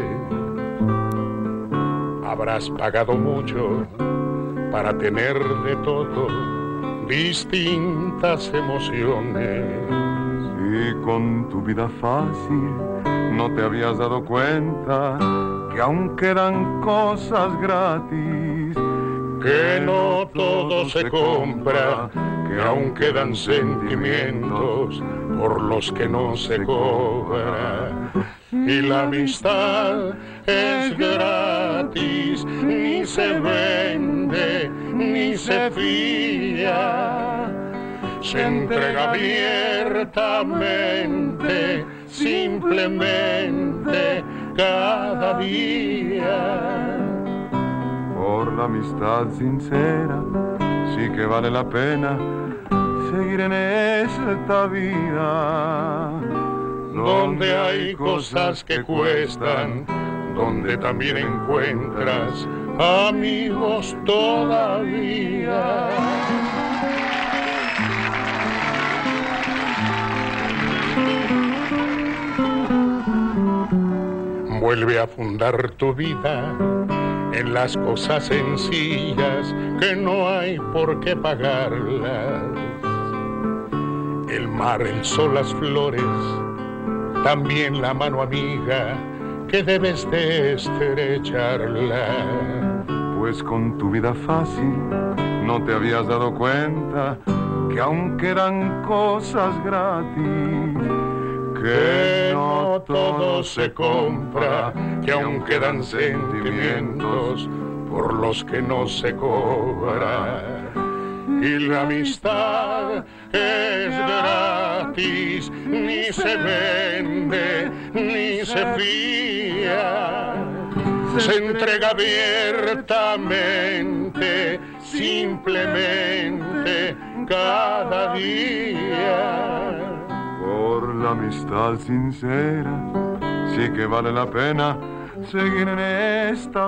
Habrás pagado mucho para tener de todo distintas emociones. Y con tu vida fácil no te habías dado cuenta que aún quedan cosas gratis, que no todo se compra, que aún quedan sentimientos por los que no se cobra. Y la amistad es gratis, ni se vende, ni se fía. Se entrega abiertamente, simplemente, cada día. Por la amistad sincera, sí que vale la pena seguir en esta vida, donde hay cosas que cuestan, donde también encuentras amigos todavía. Vuelve a fundar tu vida en las cosas sencillas que no hay por qué pagarlas. El mar, el sol, las flores, también la mano amiga que debes de estrecharla. Pues con tu vida fácil no te habías dado cuenta que aún quedan cosas gratis, que no todo se compra, que aún quedan sentimientos por los que no se cobra. Y la amistad es gratis, ni se vende, ni se fía. Se entrega abiertamente, simplemente, cada día. Por la amistad sincera, sí que vale la pena seguir en esta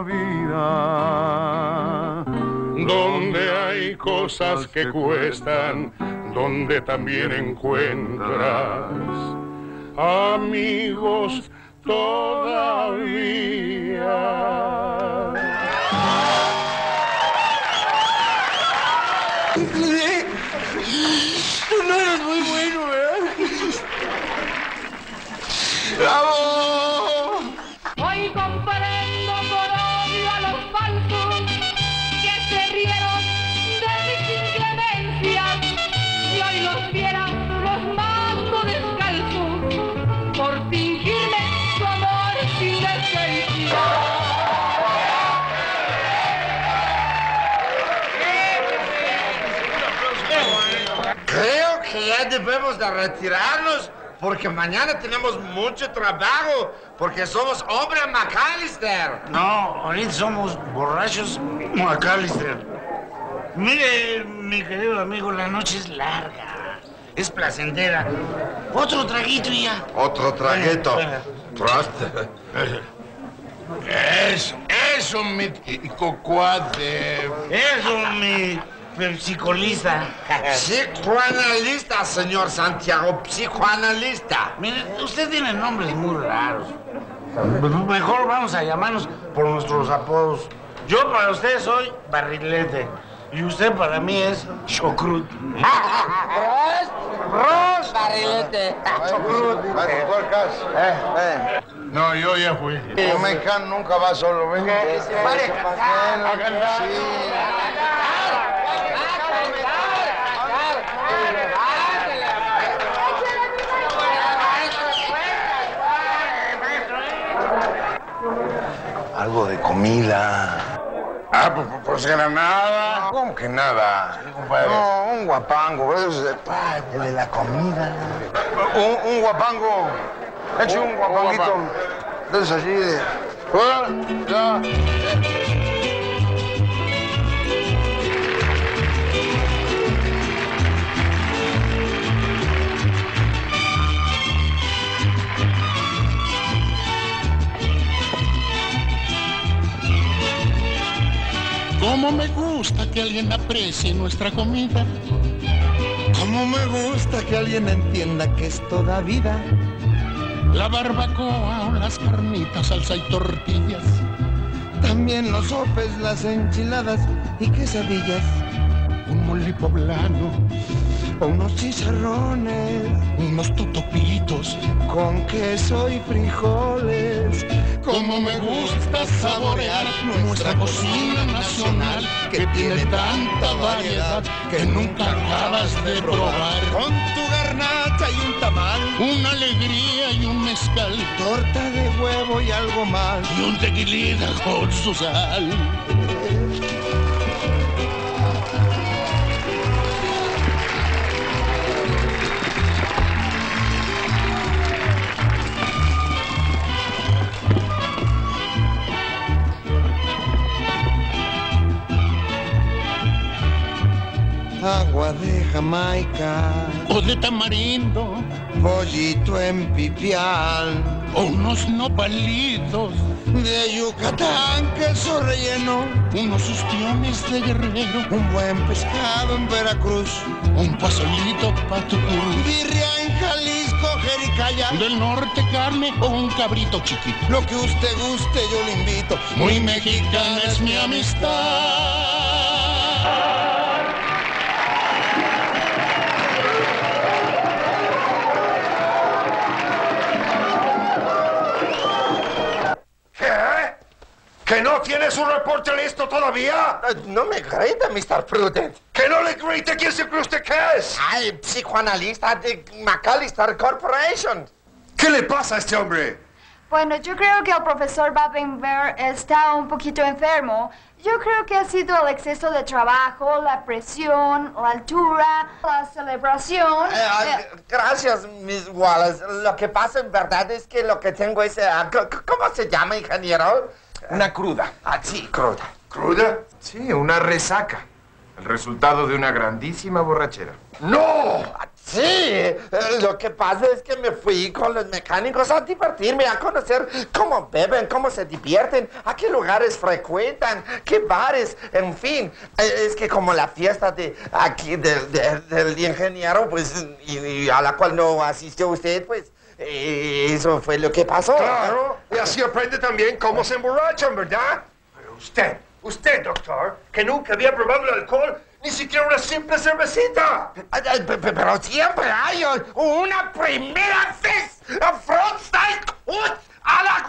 vida, donde hay cosas que cuestan, donde también encuentras amigos todavía. Tú no eres muy bueno, ¿verdad? ¡Bravo! Hoy comprendo por odio a los falsos que se rieron de mis inclemencias y hoy los vieran los mando descalzos por fingirme su amor sin decencia. Creo que ya debemos de retirarnos porque mañana tenemos mucho trabajo porque somos hombres McAllister. No, ahorita somos borrachos McAllister. Mire, mi querido amigo, la noche es larga, es placentera. Otro traguito y ya. Otro traguito. Trust. Eso, eso, mi cuate. Eso, mi psicolista. Psicoanalista, señor Santiago, psicoanalista. Mire, usted tiene nombres muy raros. Mejor vamos a llamarnos por nuestros apodos. Yo para usted soy Barrilete. Y usted para mí es Chocrut. ¿Ros? ¿Ros? Barrilete. Chocrut. Eh, eh. No, yo ya fui. Un mexicano nunca va solo, ¿ven? Vale, a cantar. Algo de comida. Ah, pues, pues era nada. ¿Cómo que nada? No, un guapango. Eso es de, ay, de la comida. Un, un guapango. Eche un guapanguito. Entonces así de... Ah, ya. Cómo me gusta que alguien aprecie nuestra comida. Cómo me gusta que alguien entienda que es toda vida. La barbacoa o las carnitas, salsa y tortillas. También los sopes, las enchiladas y quesadillas. Un mole poblano, o unos chicharrones, unos totopitos con queso y frijoles. Como me gusta saborear nuestra cocina nacional, que tiene tanta variedad que nunca acabas de probar. Con tu garnacha y un tamal, una alegría y un mezcal, torta de huevo y algo más, y un tequilita con su sal. Agua de Jamaica, o de tamarindo, pollito en pipián, o unos nopalitos de Yucatán, queso relleno, unos ostiones de Guerrero, un buen pescado en Veracruz, un pozolito pa' tu cruz, birria en Jalisco, jericaya, del norte carne o un cabrito chiquito. Lo que usted guste yo le invito, muy mexicana es mi amistad. ¿Que no tiene su reporte listo todavía? No me grita, mister Prudent. ¿Que no le grite? ¿Quién se cree usted que es? Ay, psicoanalista de McAllister Corporation. ¿Qué le pasa a este hombre? Bueno, yo creo que el profesor Babenberg está un poquito enfermo. Yo creo que ha sido el exceso de trabajo, la presión, la altura, la celebración. Eh, eh, gracias, Miss Wallace. Lo que pasa en verdad es que lo que tengo es... Uh, ¿Cómo se llama, ingeniero? Una cruda. Ah, sí, cruda. ¿Cruda? Sí, una resaca. El resultado de una grandísima borrachera. ¡No! Sí, eh, lo que pasa es que me fui con los mecánicos a divertirme, a conocer cómo beben, cómo se divierten, a qué lugares frecuentan, qué bares, en fin. Eh, es que como la fiesta de aquí de, de, del ingeniero, pues, y, y a la cual no asistió usted, pues, eh, eso fue lo que pasó. Claro, y así aprende también cómo se emborrachan, ¿verdad? Pero usted, usted, doctor, que nunca había probado el alcohol, ni siquiera una simple cervecita. Pero siempre hay una primera vez. A la...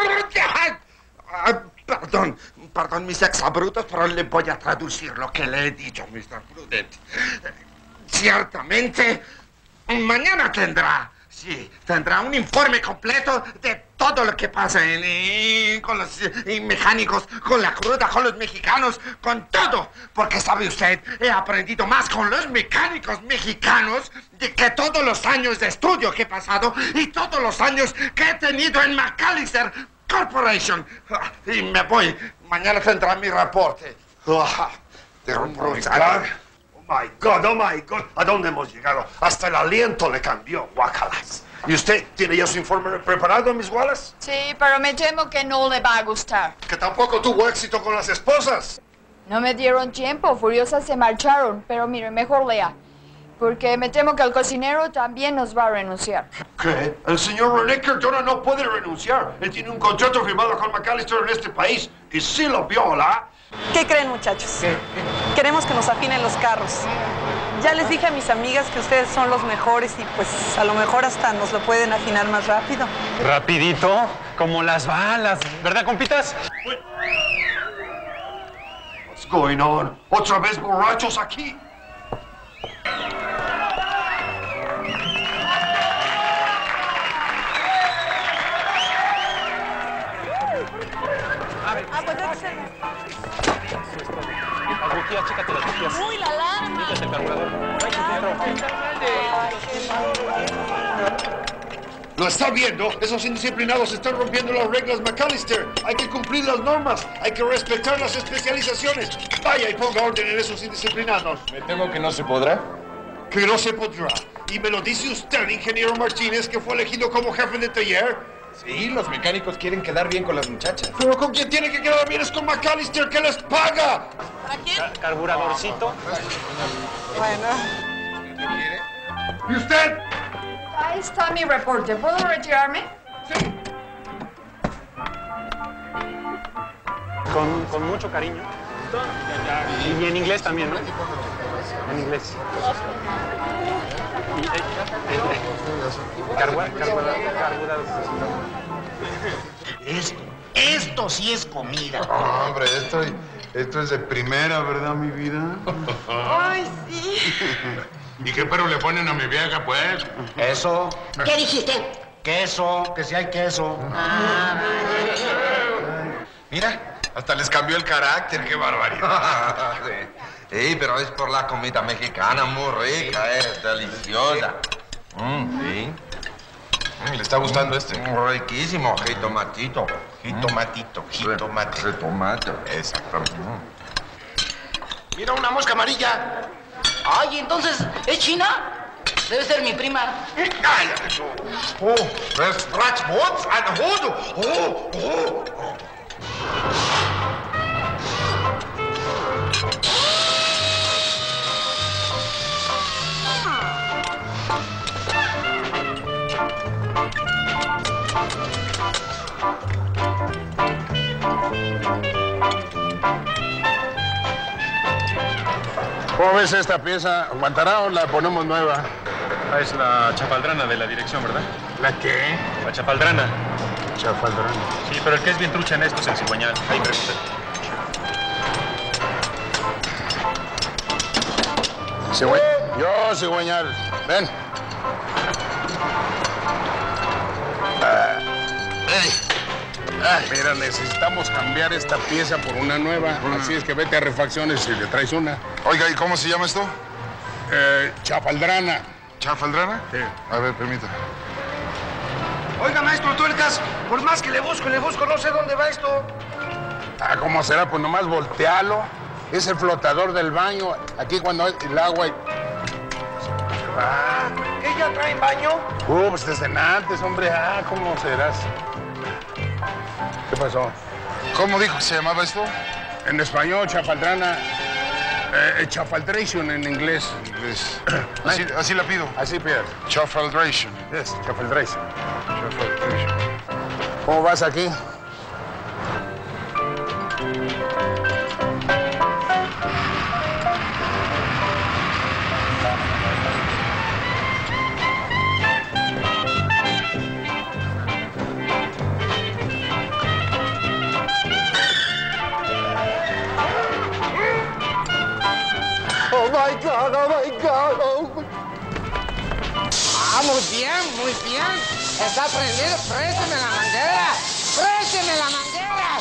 Perdón, perdón, mis exabrutos, pero le voy a traducir lo que le he dicho, mister Prudent. Ciertamente, mañana tendrá... Sí, tendrá un informe completo de todo lo que pasa en, en, con los en mecánicos, con la cruda, con los mexicanos, con todo. Porque sabe usted, he aprendido más con los mecánicos mexicanos de que todos los años de estudio que he pasado y todos los años que he tenido en McAllister Corporation. Y me voy, mañana tendrá mi reporte. De un Oh my God, oh my God, ¿a dónde hemos llegado? Hasta el aliento le cambió, guacalas. ¿Y usted tiene ya su informe preparado, Miss Wallace? Sí, pero me temo que no le va a gustar. Que tampoco tuvo éxito con las esposas. No me dieron tiempo, furiosas se marcharon. Pero mire, mejor lea. Porque me temo que el cocinero también nos va a renunciar. ¿Qué? El señor René Cardona no puede renunciar. Él tiene un contrato firmado con McAllister en este país y sí lo viola. ¿Qué creen, muchachos? ¿Qué? Queremos que nos afinen los carros. Ya les dije a mis amigas que ustedes son los mejores y pues a lo mejor hasta nos lo pueden afinar más rápido. Rapidito, como las balas, ¿verdad, compitas? What's going on? ¿Otra vez borrachos aquí? Ah, pues debe ser. Agujía, chécate las bujías. Uy, la alarma. Quítate el carburador. ¿Lo está viendo? Esos indisciplinados están rompiendo las reglas, McAllister. Hay que cumplir las normas. Hay que respetar las especializaciones. Vaya y ponga orden en esos indisciplinados. Me temo que no se podrá. Que no se podrá. ¿Y me lo dice usted, ingeniero Martínez, que fue elegido como jefe de taller? Sí, los mecánicos quieren quedar bien con las muchachas. Pero con quien tiene que quedar bien es con McAllister, que les paga. ¿Para quién? Car carburadorcito. Bueno. ¿Y usted? Ahí está mi reporte. ¿Puedo retirarme? Sí. Con, con mucho cariño. Y en inglés también, ¿no? En inglés. Y, eh, eh, carbura, carbura, carburador. Esto, esto sí es comida. Oh, hombre, esto, esto es de primera, ¿verdad, mi vida? Ay, sí. ¿Y qué perro le ponen a mi vieja, pues? Eso. ¿Qué dijiste? Queso, que si hay queso. Ah, Mira, hasta les cambió el carácter, qué barbaridad. Sí. Sí, pero es por la comida mexicana, muy rica, es deliciosa. Mm, sí. Mm, ¿Le está gustando este? Riquísimo, jitomatito. Jitomatito, jitomate. Jitomate. Exactamente. Mira una mosca amarilla. Ay, entonces, ¿es china? Debe ser mi prima. Cállate tú. Oh, das Ratschmutz, ein Hund. Oh, oh. ¿Cómo ves esta pieza? ¿Aguantará o la ponemos nueva? Ah, es la chapaldrana de la dirección, ¿verdad? ¿La qué? La chapaldrana. Chapaldrana. Sí, pero el que es bien trucha en esto es el cigüeñal. Ahí pregunta. Cigüe... Yo, cigüeñal. Ven. Ah. Ah, mira, necesitamos cambiar esta pieza por una nueva. Así es que vete a refacciones y le traes una. Oiga, ¿y cómo se llama esto? Eh, chapaldrana. ¿Chafaldrana? Sí. A ver, permítame. Oiga, maestro Tuercas, por más que le busco, le busco, no sé dónde va esto. Ah, ¿cómo será? Pues nomás voltealo. Es el flotador del baño. Aquí cuando el agua... Y... Ah, ¿ella trae baño? Uh, pues desde antes, hombre. Ah, ¿cómo serás? ¿Qué pasó? ¿Cómo dijo que se llamaba esto? En español, chapaldrana. Eh, chafaldration en inglés. En inglés. Así, así la pido. Así pides. Chafaldration. Yes, chafaldration. Chafaldration. ¿Cómo vas aquí? Oh my God, oh my God, oh. Ah, muy bien, muy bien. Está prendido. Présteme la manguera. Présteme la manguera.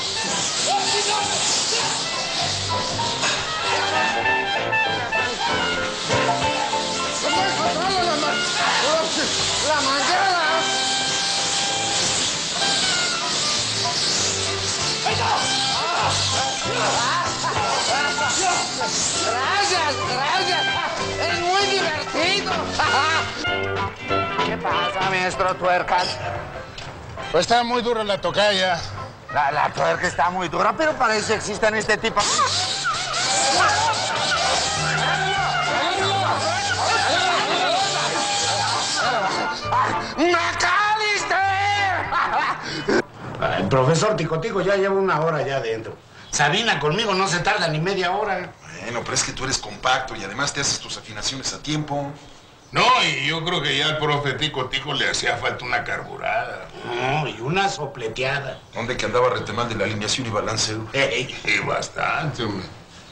¿Cómo encontramos la, ma la manguera? Gracias, gracias. Es muy divertido. ¿Qué pasa, maestro Tuercas? Pues está muy dura la tocaya. La, la tuerca está muy dura, pero para eso existen este tipo... El profesor Ticotico ya lleva una hora ya adentro. Sabina conmigo no se tarda ni media hora. Bueno, pero es que tú eres compacto y además te haces tus afinaciones a tiempo. No, y yo creo que ya al profe Tico Tico le hacía falta una carburada. No, y una sopleteada. ¿Dónde que andaba retemal de la alineación y balance? Ey, y bastante, hombre.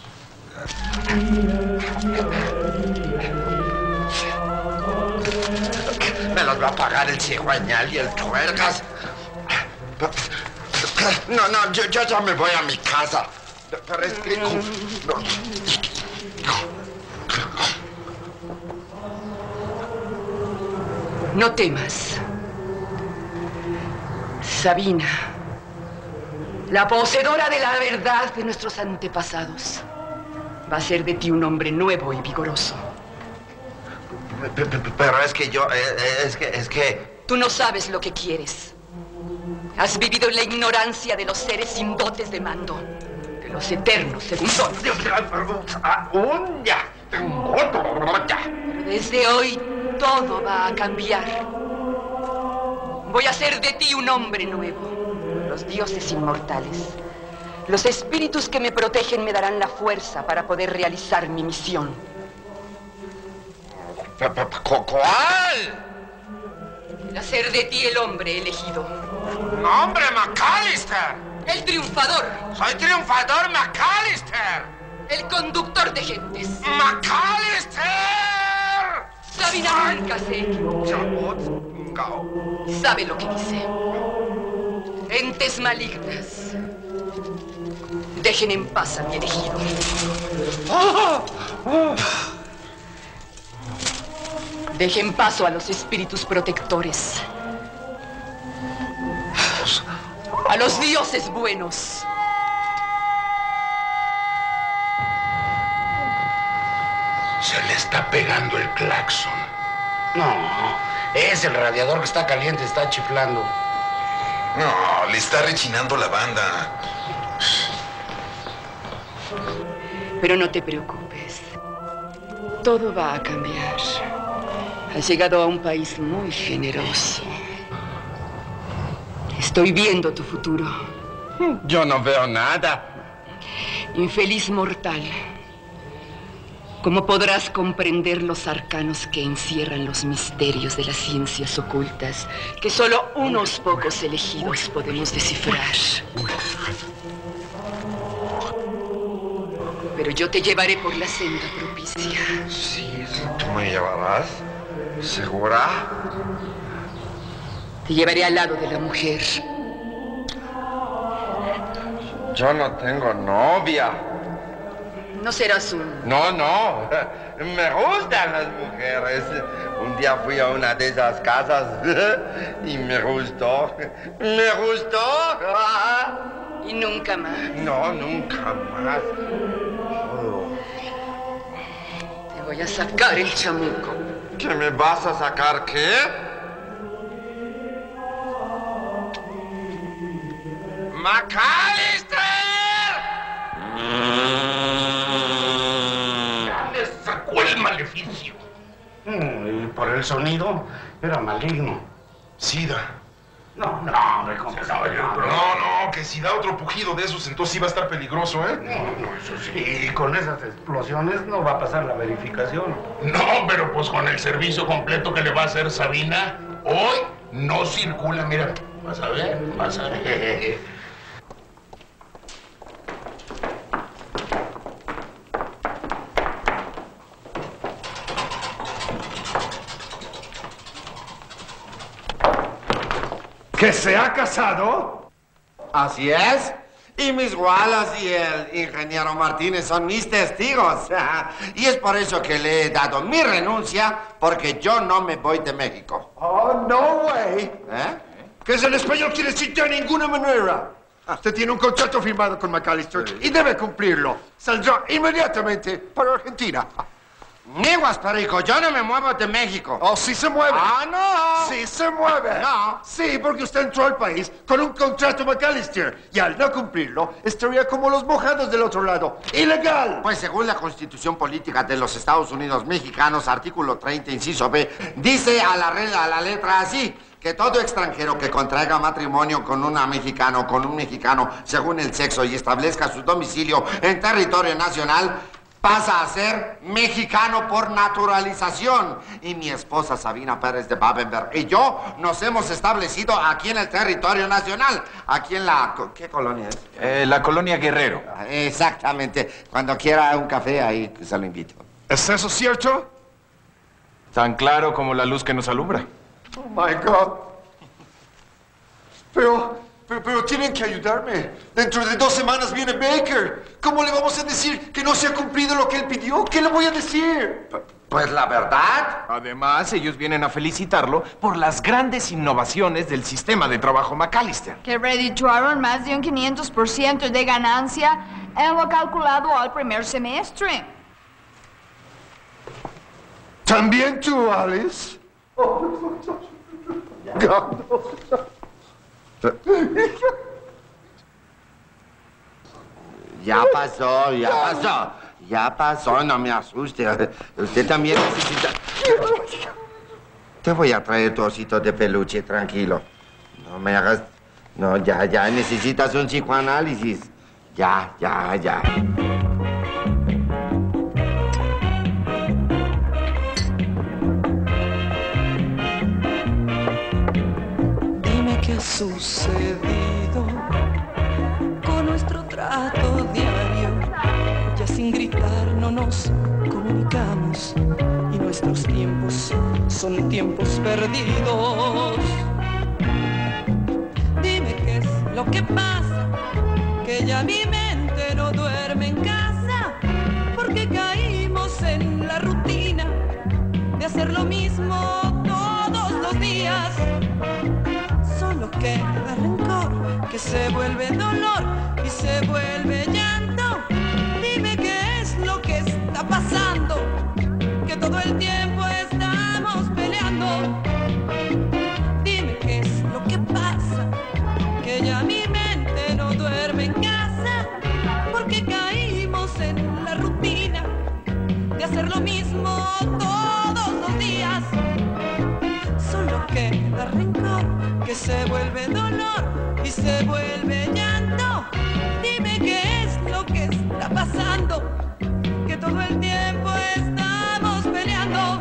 Me los va a pagar el cigüeñal y el tuercas. No, no, yo, yo ya me voy a mi casa. Pero es que... No. No temas. Sabina, la poseedora de la verdad de nuestros antepasados, va a ser de ti un hombre nuevo y vigoroso. Pero es que yo... Es que... Es que... Tú no sabes lo que quieres. Has vivido en la ignorancia de los seres sin dotes de mando, de los eternos según son. Pero desde hoy todo va a cambiar. Voy a hacer de ti un hombre nuevo. Los dioses inmortales, los espíritus que me protegen me darán la fuerza para poder realizar mi misión. ¿Cuál? El hacer de ti el hombre elegido. ¡Hombre, McAllister! El triunfador. ¡Soy triunfador, McAllister! El conductor de gentes. ¡McAllister! Sabina nunca se equivoca. Sabe lo que dice. Entes malignas, dejen en paz a mi elegido. Dejen paso a los espíritus protectores. A los dioses buenos. Se le está pegando el claxon. No, es el radiador que está caliente, está chiflando. No, le está rechinando la banda. Pero no te preocupes. Todo va a cambiar. Has llegado a un país muy generoso. Estoy viendo tu futuro. Yo no veo nada. Infeliz mortal. ¿Cómo podrás comprender los arcanos que encierran los misterios de las ciencias ocultas que solo unos pocos elegidos podemos descifrar? Pero yo te llevaré por la senda propicia. Sí, ¿tú me llevarás? ¿Segura? Te llevaré al lado de la mujer. Yo no tengo novia. No serás un... No, no. Me gustan las mujeres. Un día fui a una de esas casas y me gustó. Me gustó. Y nunca más. No, nunca más. Oh. Te voy a sacar el chamuco. ¿Qué me vas a sacar qué? ¡McAllister! Le sacó el maleficio. Mm, y por el sonido era maligno. Sida. No, no, hombre, ¿cómo se sabe? No, no, que si da otro pujido de esos, entonces sí va a estar peligroso, ¿eh? No, no, eso sí. Y con esas explosiones no va a pasar la verificación. No, pero pues con el servicio completo que le va a hacer Sabina, hoy no circula. Mira, vas a ver, vas a ver. ¿Que se ha casado? Así es. Y Miss Wallace y el ingeniero Martínez son mis testigos. Y es por eso que le he dado mi renuncia, porque yo no me voy de México. Oh, no way. ¿Eh? Que es en español quiere decir de ninguna manera. Usted tiene un contrato firmado con McAllister y debe cumplirlo. Saldrá inmediatamente para Argentina. Niguas, perico, yo no me muevo de México. Oh, sí se mueve. Ah, no. Sí se mueve. No. Sí, porque usted entró al país con un contrato McAllister y al no cumplirlo estaría como los mojados del otro lado. ¡Ilegal! Pues según la Constitución Política de los Estados Unidos Mexicanos, artículo treinta, inciso B, dice a la, red, a la letra así, que todo extranjero que contraiga matrimonio con una mexicana o con un mexicano según el sexo y establezca su domicilio en territorio nacional, pasa a ser mexicano por naturalización. Y mi esposa Sabina Pérez de Babenberg y yo nos hemos establecido aquí en el territorio nacional. Aquí en la... ¿Qué colonia es? Eh, la colonia Guerrero. Exactamente. Cuando quiera un café, ahí se lo invito. ¿Es eso cierto? Tan claro como la luz que nos alumbra. Oh, my God. Pero, pero, pero tienen que ayudarme. Dentro de dos semanas viene Baker. ¿Cómo le vamos a decir que no se ha cumplido lo que él pidió? ¿Qué le voy a decir? Pues la verdad. Además, ellos vienen a felicitarlo por las grandes innovaciones del sistema de trabajo McAllister. Que redituaron más de un quinientos por ciento de ganancia en lo calculado al primer semestre. ¿También tú, Alice? Ya pasó, ya pasó. Ya pasó, no me asuste. Usted también necesita... Te voy a traer tu osito de peluche, tranquilo. No me hagas... No, ya, ya, necesitas un psicoanálisis. Ya, ya, ya. Dime qué ha sucedido con nuestro trato diario. Ya sin gritar no nos comunicamos y nuestros tiempos son tiempos perdidos. Dime qué es lo que pasa, que ya mi mente no duerme en casa, porque caímos en la rutina de hacer lo mismo todos los días. Solo queda rencor que se vuelve dolor y se vuelve llanto. Dime qué es lo que está pasando, que todo el tiempo estamos peleando. Dime qué es lo que pasa, que ya mi mente no duerme en casa, porque caímos en la rutina de hacer lo mismo todos los días. Solo queda rencor que se vuelve dolor y se vuelve llanto. Dime qué es lo que está pasando, que todo el tiempo estamos peleando.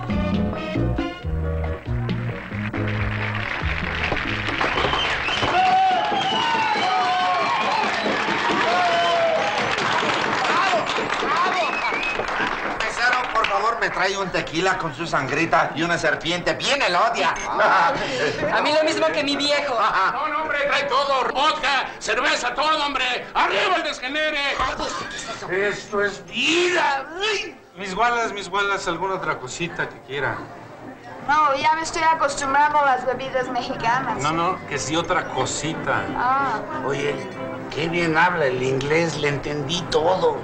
Mesero, por favor, me trae un tequila con su sangrita y una serpiente bien elodia. A mí lo mismo que mi viejo. No, no, hombre, trae todo. Vodka, cerveza, todo, hombre. ¡Arriba el desgenere! Esto es vida. Ay. Mis gualas, mis gualas, alguna otra cosita que quiera. No, ya me estoy acostumbrando a las bebidas mexicanas. No, no, que sí otra cosita. Ah. Oye, qué bien habla el inglés, le entendí todo.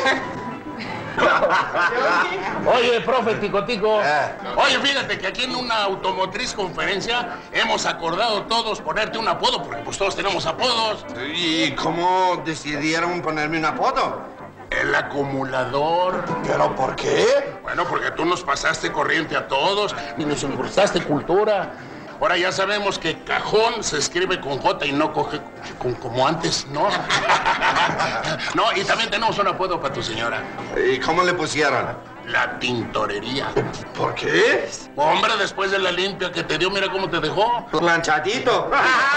Oye, profe Ticotico. Oye, fíjate que aquí en una automotriz conferencia hemos acordado todos ponerte un apodo, porque pues todos tenemos apodos. ¿Y cómo decidieron ponerme un apodo? El acumulador. ¿Pero por qué? Bueno, porque tú nos pasaste corriente a todos y nos impulsaste cultura. Ahora ya sabemos que cajón se escribe con J y no coge con, como antes, ¿no? No, y también tenemos un apodo para tu señora. ¿Y cómo le pusieron? La tintorería. ¿Por qué? Hombre, después de la limpia que te dio, mira cómo te dejó. Planchadito.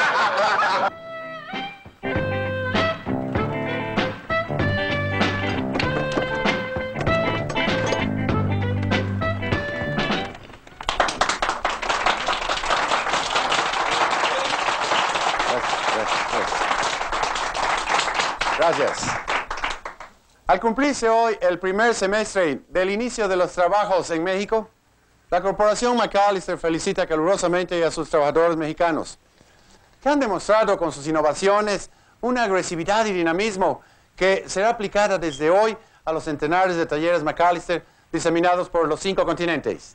Gracias. Al cumplirse hoy el primer semestre del inicio de los trabajos en México, la Corporación McAllister felicita calurosamente a sus trabajadores mexicanos, que han demostrado con sus innovaciones una agresividad y dinamismo que será aplicada desde hoy a los centenares de talleres McAllister diseminados por los cinco continentes.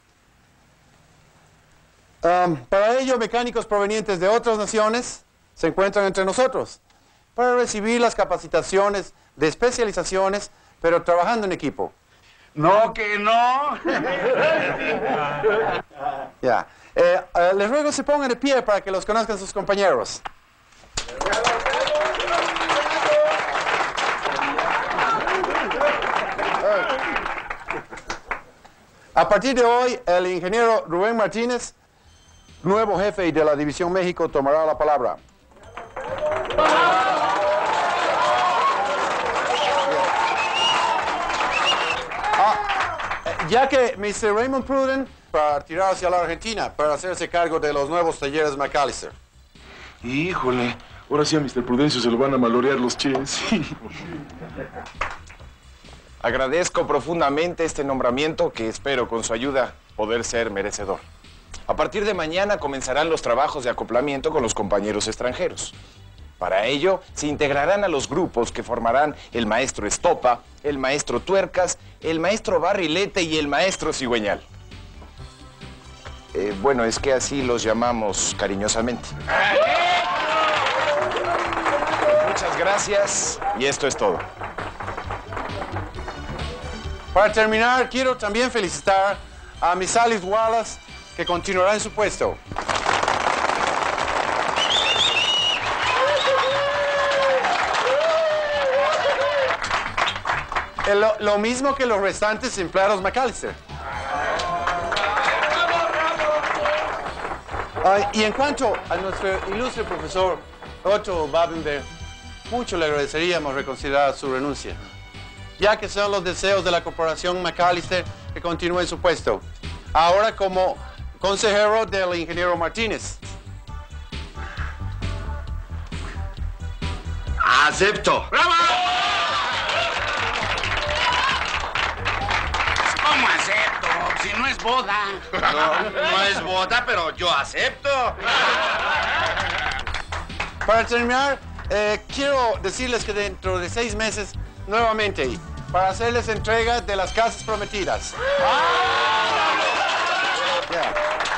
Um, para ello, mecánicos provenientes de otras naciones se encuentran entre nosotros para recibir las capacitaciones de especializaciones, pero trabajando en equipo. No, que no. Ya. Eh, eh, les ruego se pongan de pie para que los conozcan sus compañeros. A partir de hoy, el ingeniero Rubén Martínez, nuevo jefe de la División México, tomará la palabra. Ya que mister Raymond Pruden para tirar hacia la Argentina para hacerse cargo de los nuevos talleres McAllister. Híjole, ahora sí a mister Prudencio se lo van a malorear los ches. Agradezco profundamente este nombramiento que espero con su ayuda poder ser merecedor. A partir de mañana comenzarán los trabajos de acoplamiento con los compañeros extranjeros. Para ello, se integrarán a los grupos que formarán el maestro Estopa, el maestro Tuercas, el maestro Barrilete y el maestro Cigüeñal. Eh, bueno, es que así los llamamos cariñosamente. Muchas gracias y esto es todo. Para terminar, quiero también felicitar a Miss Alice Wallace, que continuará en su puesto. Lo, lo mismo que los restantes empleados McAllister. Uh, y en cuanto a nuestro ilustre profesor Otto Babenberg, mucho le agradeceríamos reconsiderar su renuncia, ya que son los deseos de la corporación McAllister que continúe en su puesto, ahora como consejero del ingeniero Martínez. Acepto. ¡Bravo! ¿Cómo acepto? Si no es boda. No, no es boda, pero yo acepto. Para terminar, eh, quiero decirles que dentro de seis meses, nuevamente, para hacerles entrega de las casas prometidas. Yeah.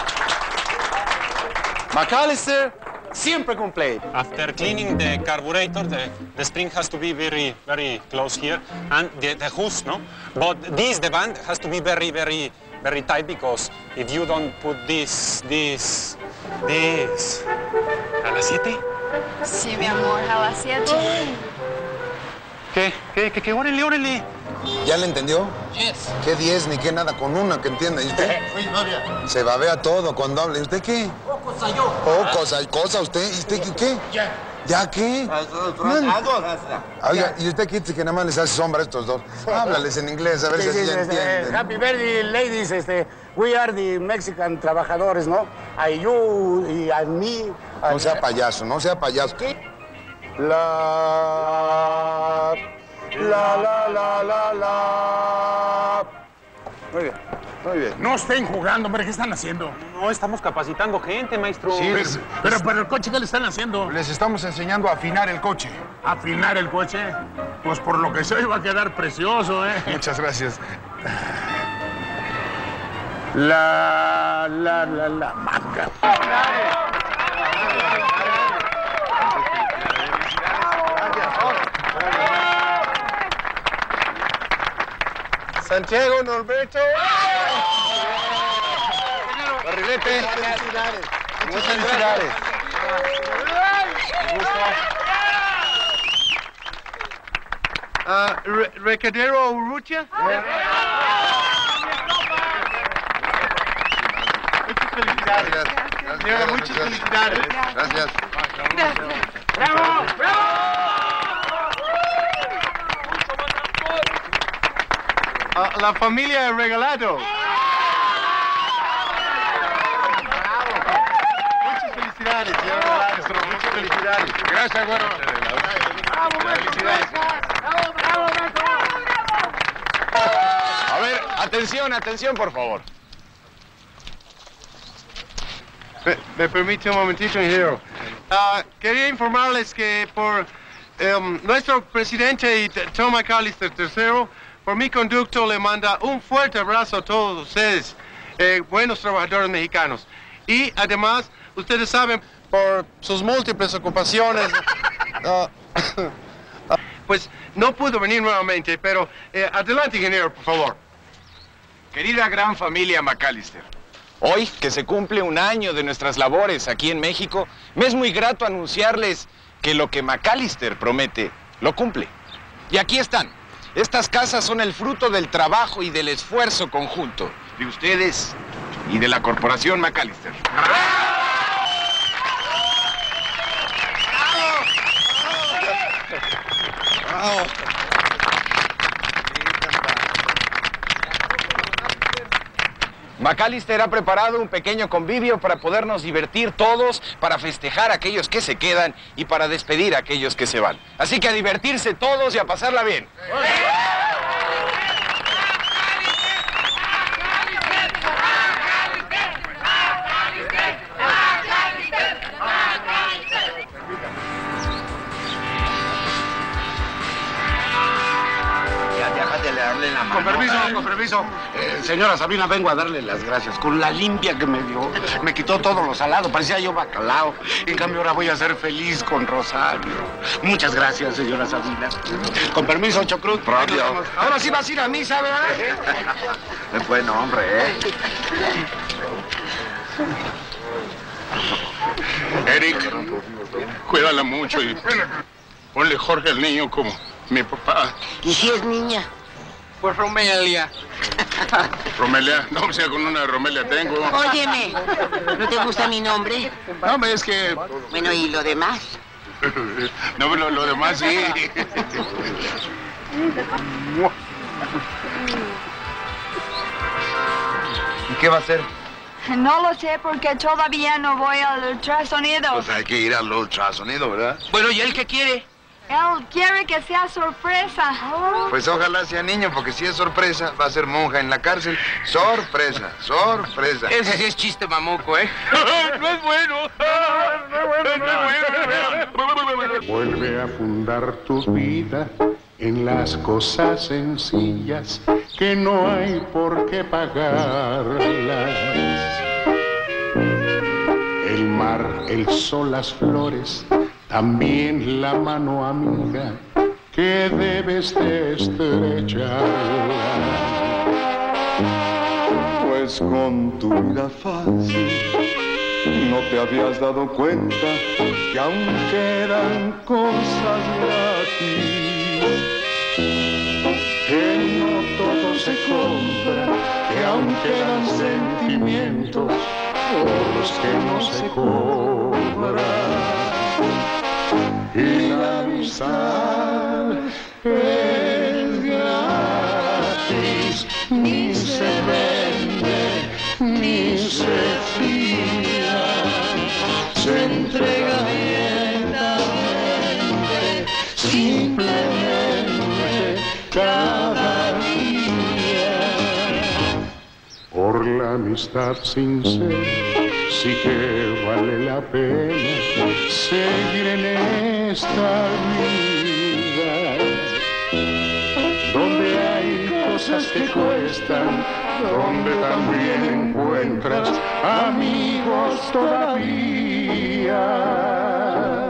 McAllister siempre cumple. After cleaning the carburetor, the, the spring has to be very, very close here, and the, the hose, no? But this, the band, has to be very, very, very tight, because if you don't put this, this, this... ¿A las siete? Sí, mi amor, a las siete. ¿Qué? ¿Qué? ¿Qué? ¿Qué? ¡Órale, órale! ¿Ya le entendió? Yes. ¿Qué diez ni qué nada? Con una que entienda. ¿Y usted? Soy novia. Se babea todo con doble. ¿Y usted qué? Oh, cosa yo. Oh, cosa y cosa. ¿Usted? ¿Y usted qué? qué? Ya. ¿Ya qué? Oiga, ¿y usted qué dice que nada más les hace sombra a estos dos? Háblales en inglés, a ver Sí, si sí, así ya sí, entienden. Happy birthday, ladies. Este, we are the Mexican trabajadores, ¿no? I, you y a mí. No sea payaso, no sea payaso. La... La, la, la, la, la... Muy bien, muy bien. No estén jugando, hombre, ¿qué están haciendo? No, estamos capacitando gente, maestro. Sí, pero, pero para el coche, ¿qué le están haciendo? Les estamos enseñando a afinar el coche. ¿Afinar el coche? Pues por lo que soy va a quedar precioso, ¿eh? Muchas gracias. La, la, la, la, maca. Santiago Norberto. Barrilete. Felicidades. Muchas felicidades. Uh, Re Recadero Urrutia. Muchas felicidades. Señora, muchas felicidades. Gracias. ¡Bravo! ¡Bravo! Uh, la familia Regalado. Muchas felicidades, señor Regalado. Muchas felicidades. Gracias, güero. Felicidades. A ver, atención, atención, por favor. Me, me permite un momentito, ingeniero. Uh, quería informarles que por um, nuestro presidente Tom McAllister tercero, por mi conducto le manda un fuerte abrazo a todos ustedes, eh, buenos trabajadores mexicanos. Y además, ustedes saben, por sus múltiples ocupaciones, uh, pues no pudo venir nuevamente, pero eh, adelante, ingeniero, por favor. Querida gran familia McAllister, hoy que se cumple un año de nuestras labores aquí en México, me es muy grato anunciarles que lo que McAllister promete, lo cumple. Y aquí están. Estas casas son el fruto del trabajo y del esfuerzo conjunto de ustedes y de la corporación McAllister. McAllister ha preparado un pequeño convivio para podernos divertir todos, para festejar a aquellos que se quedan y para despedir a aquellos que se van. Así que a divertirse todos y a pasarla bien. Con permiso, con permiso. Eh, señora Sabina, vengo a darle las gracias. Con la limpia que me dio, me quitó todo lo salado. Parecía yo bacalao. En cambio, ahora voy a ser feliz con Rosario. Muchas gracias, señora Sabina. Con permiso, Ocho Cruz. Ahora sí vas a ir a misa, ¿verdad? Es buen hombre, ¿eh? Eric, cuídala mucho y ponle Jorge al niño como mi papá. ¿Y si es niña? Pues Romelia. Romelia, no, o sea, con una Romelia tengo. Óyeme, ¿no te gusta mi nombre? No, es que... Bueno, ¿y lo demás? No, lo, lo demás sí. ¿Y qué va a hacer? No lo sé porque todavía no voy al ultrasonido. Pues hay que ir al ultrasonido, ¿verdad? Bueno, ¿y él qué quiere? Él quiere que sea sorpresa. Pues ojalá sea niño, porque si es sorpresa, va a ser monja en la cárcel. Sorpresa, sorpresa. Ese sí es chiste mamuco, ¿eh? No es bueno. Vuelve a fundar tu vida en las cosas sencillas que no hay por qué pagarlas. El mar, el sol, las flores, también la mano amiga que debes de estrecharla. Pues con tu vida fácil no te habías dado cuenta que aún quedan cosas gratis, que no todo se compra, que aún quedan sentimientos por los que no se cobran. Y la amistad es gratis, ni se vende, ni se fía, se entrega directamente, simplemente cada día. Por la amistad sincera sí que vale la pena seguir en esta vida, donde hay cosas que cuestan, donde también encuentras amigos todavía.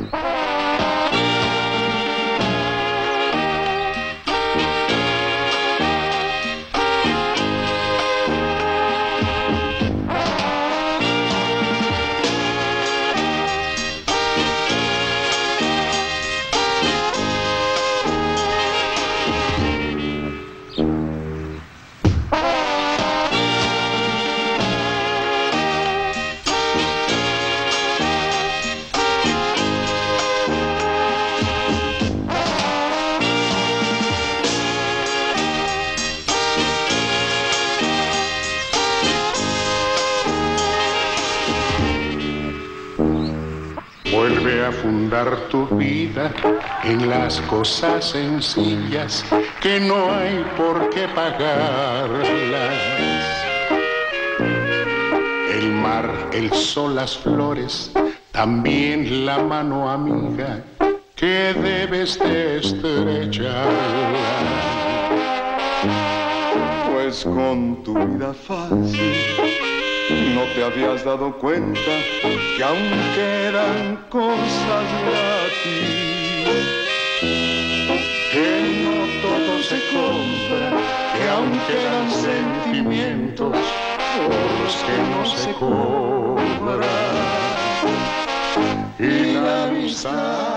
Vuelve a fundar tu vida en las cosas sencillas que no hay por qué pagarlas. El mar, el sol, las flores, también la mano amiga que debes de estrecharla. Pues con tu vida fácil no te habías dado cuenta que aún quedan cosas gratis, que no todo se compra, que aún quedan sentimientos por los que no se cobran, y la amistad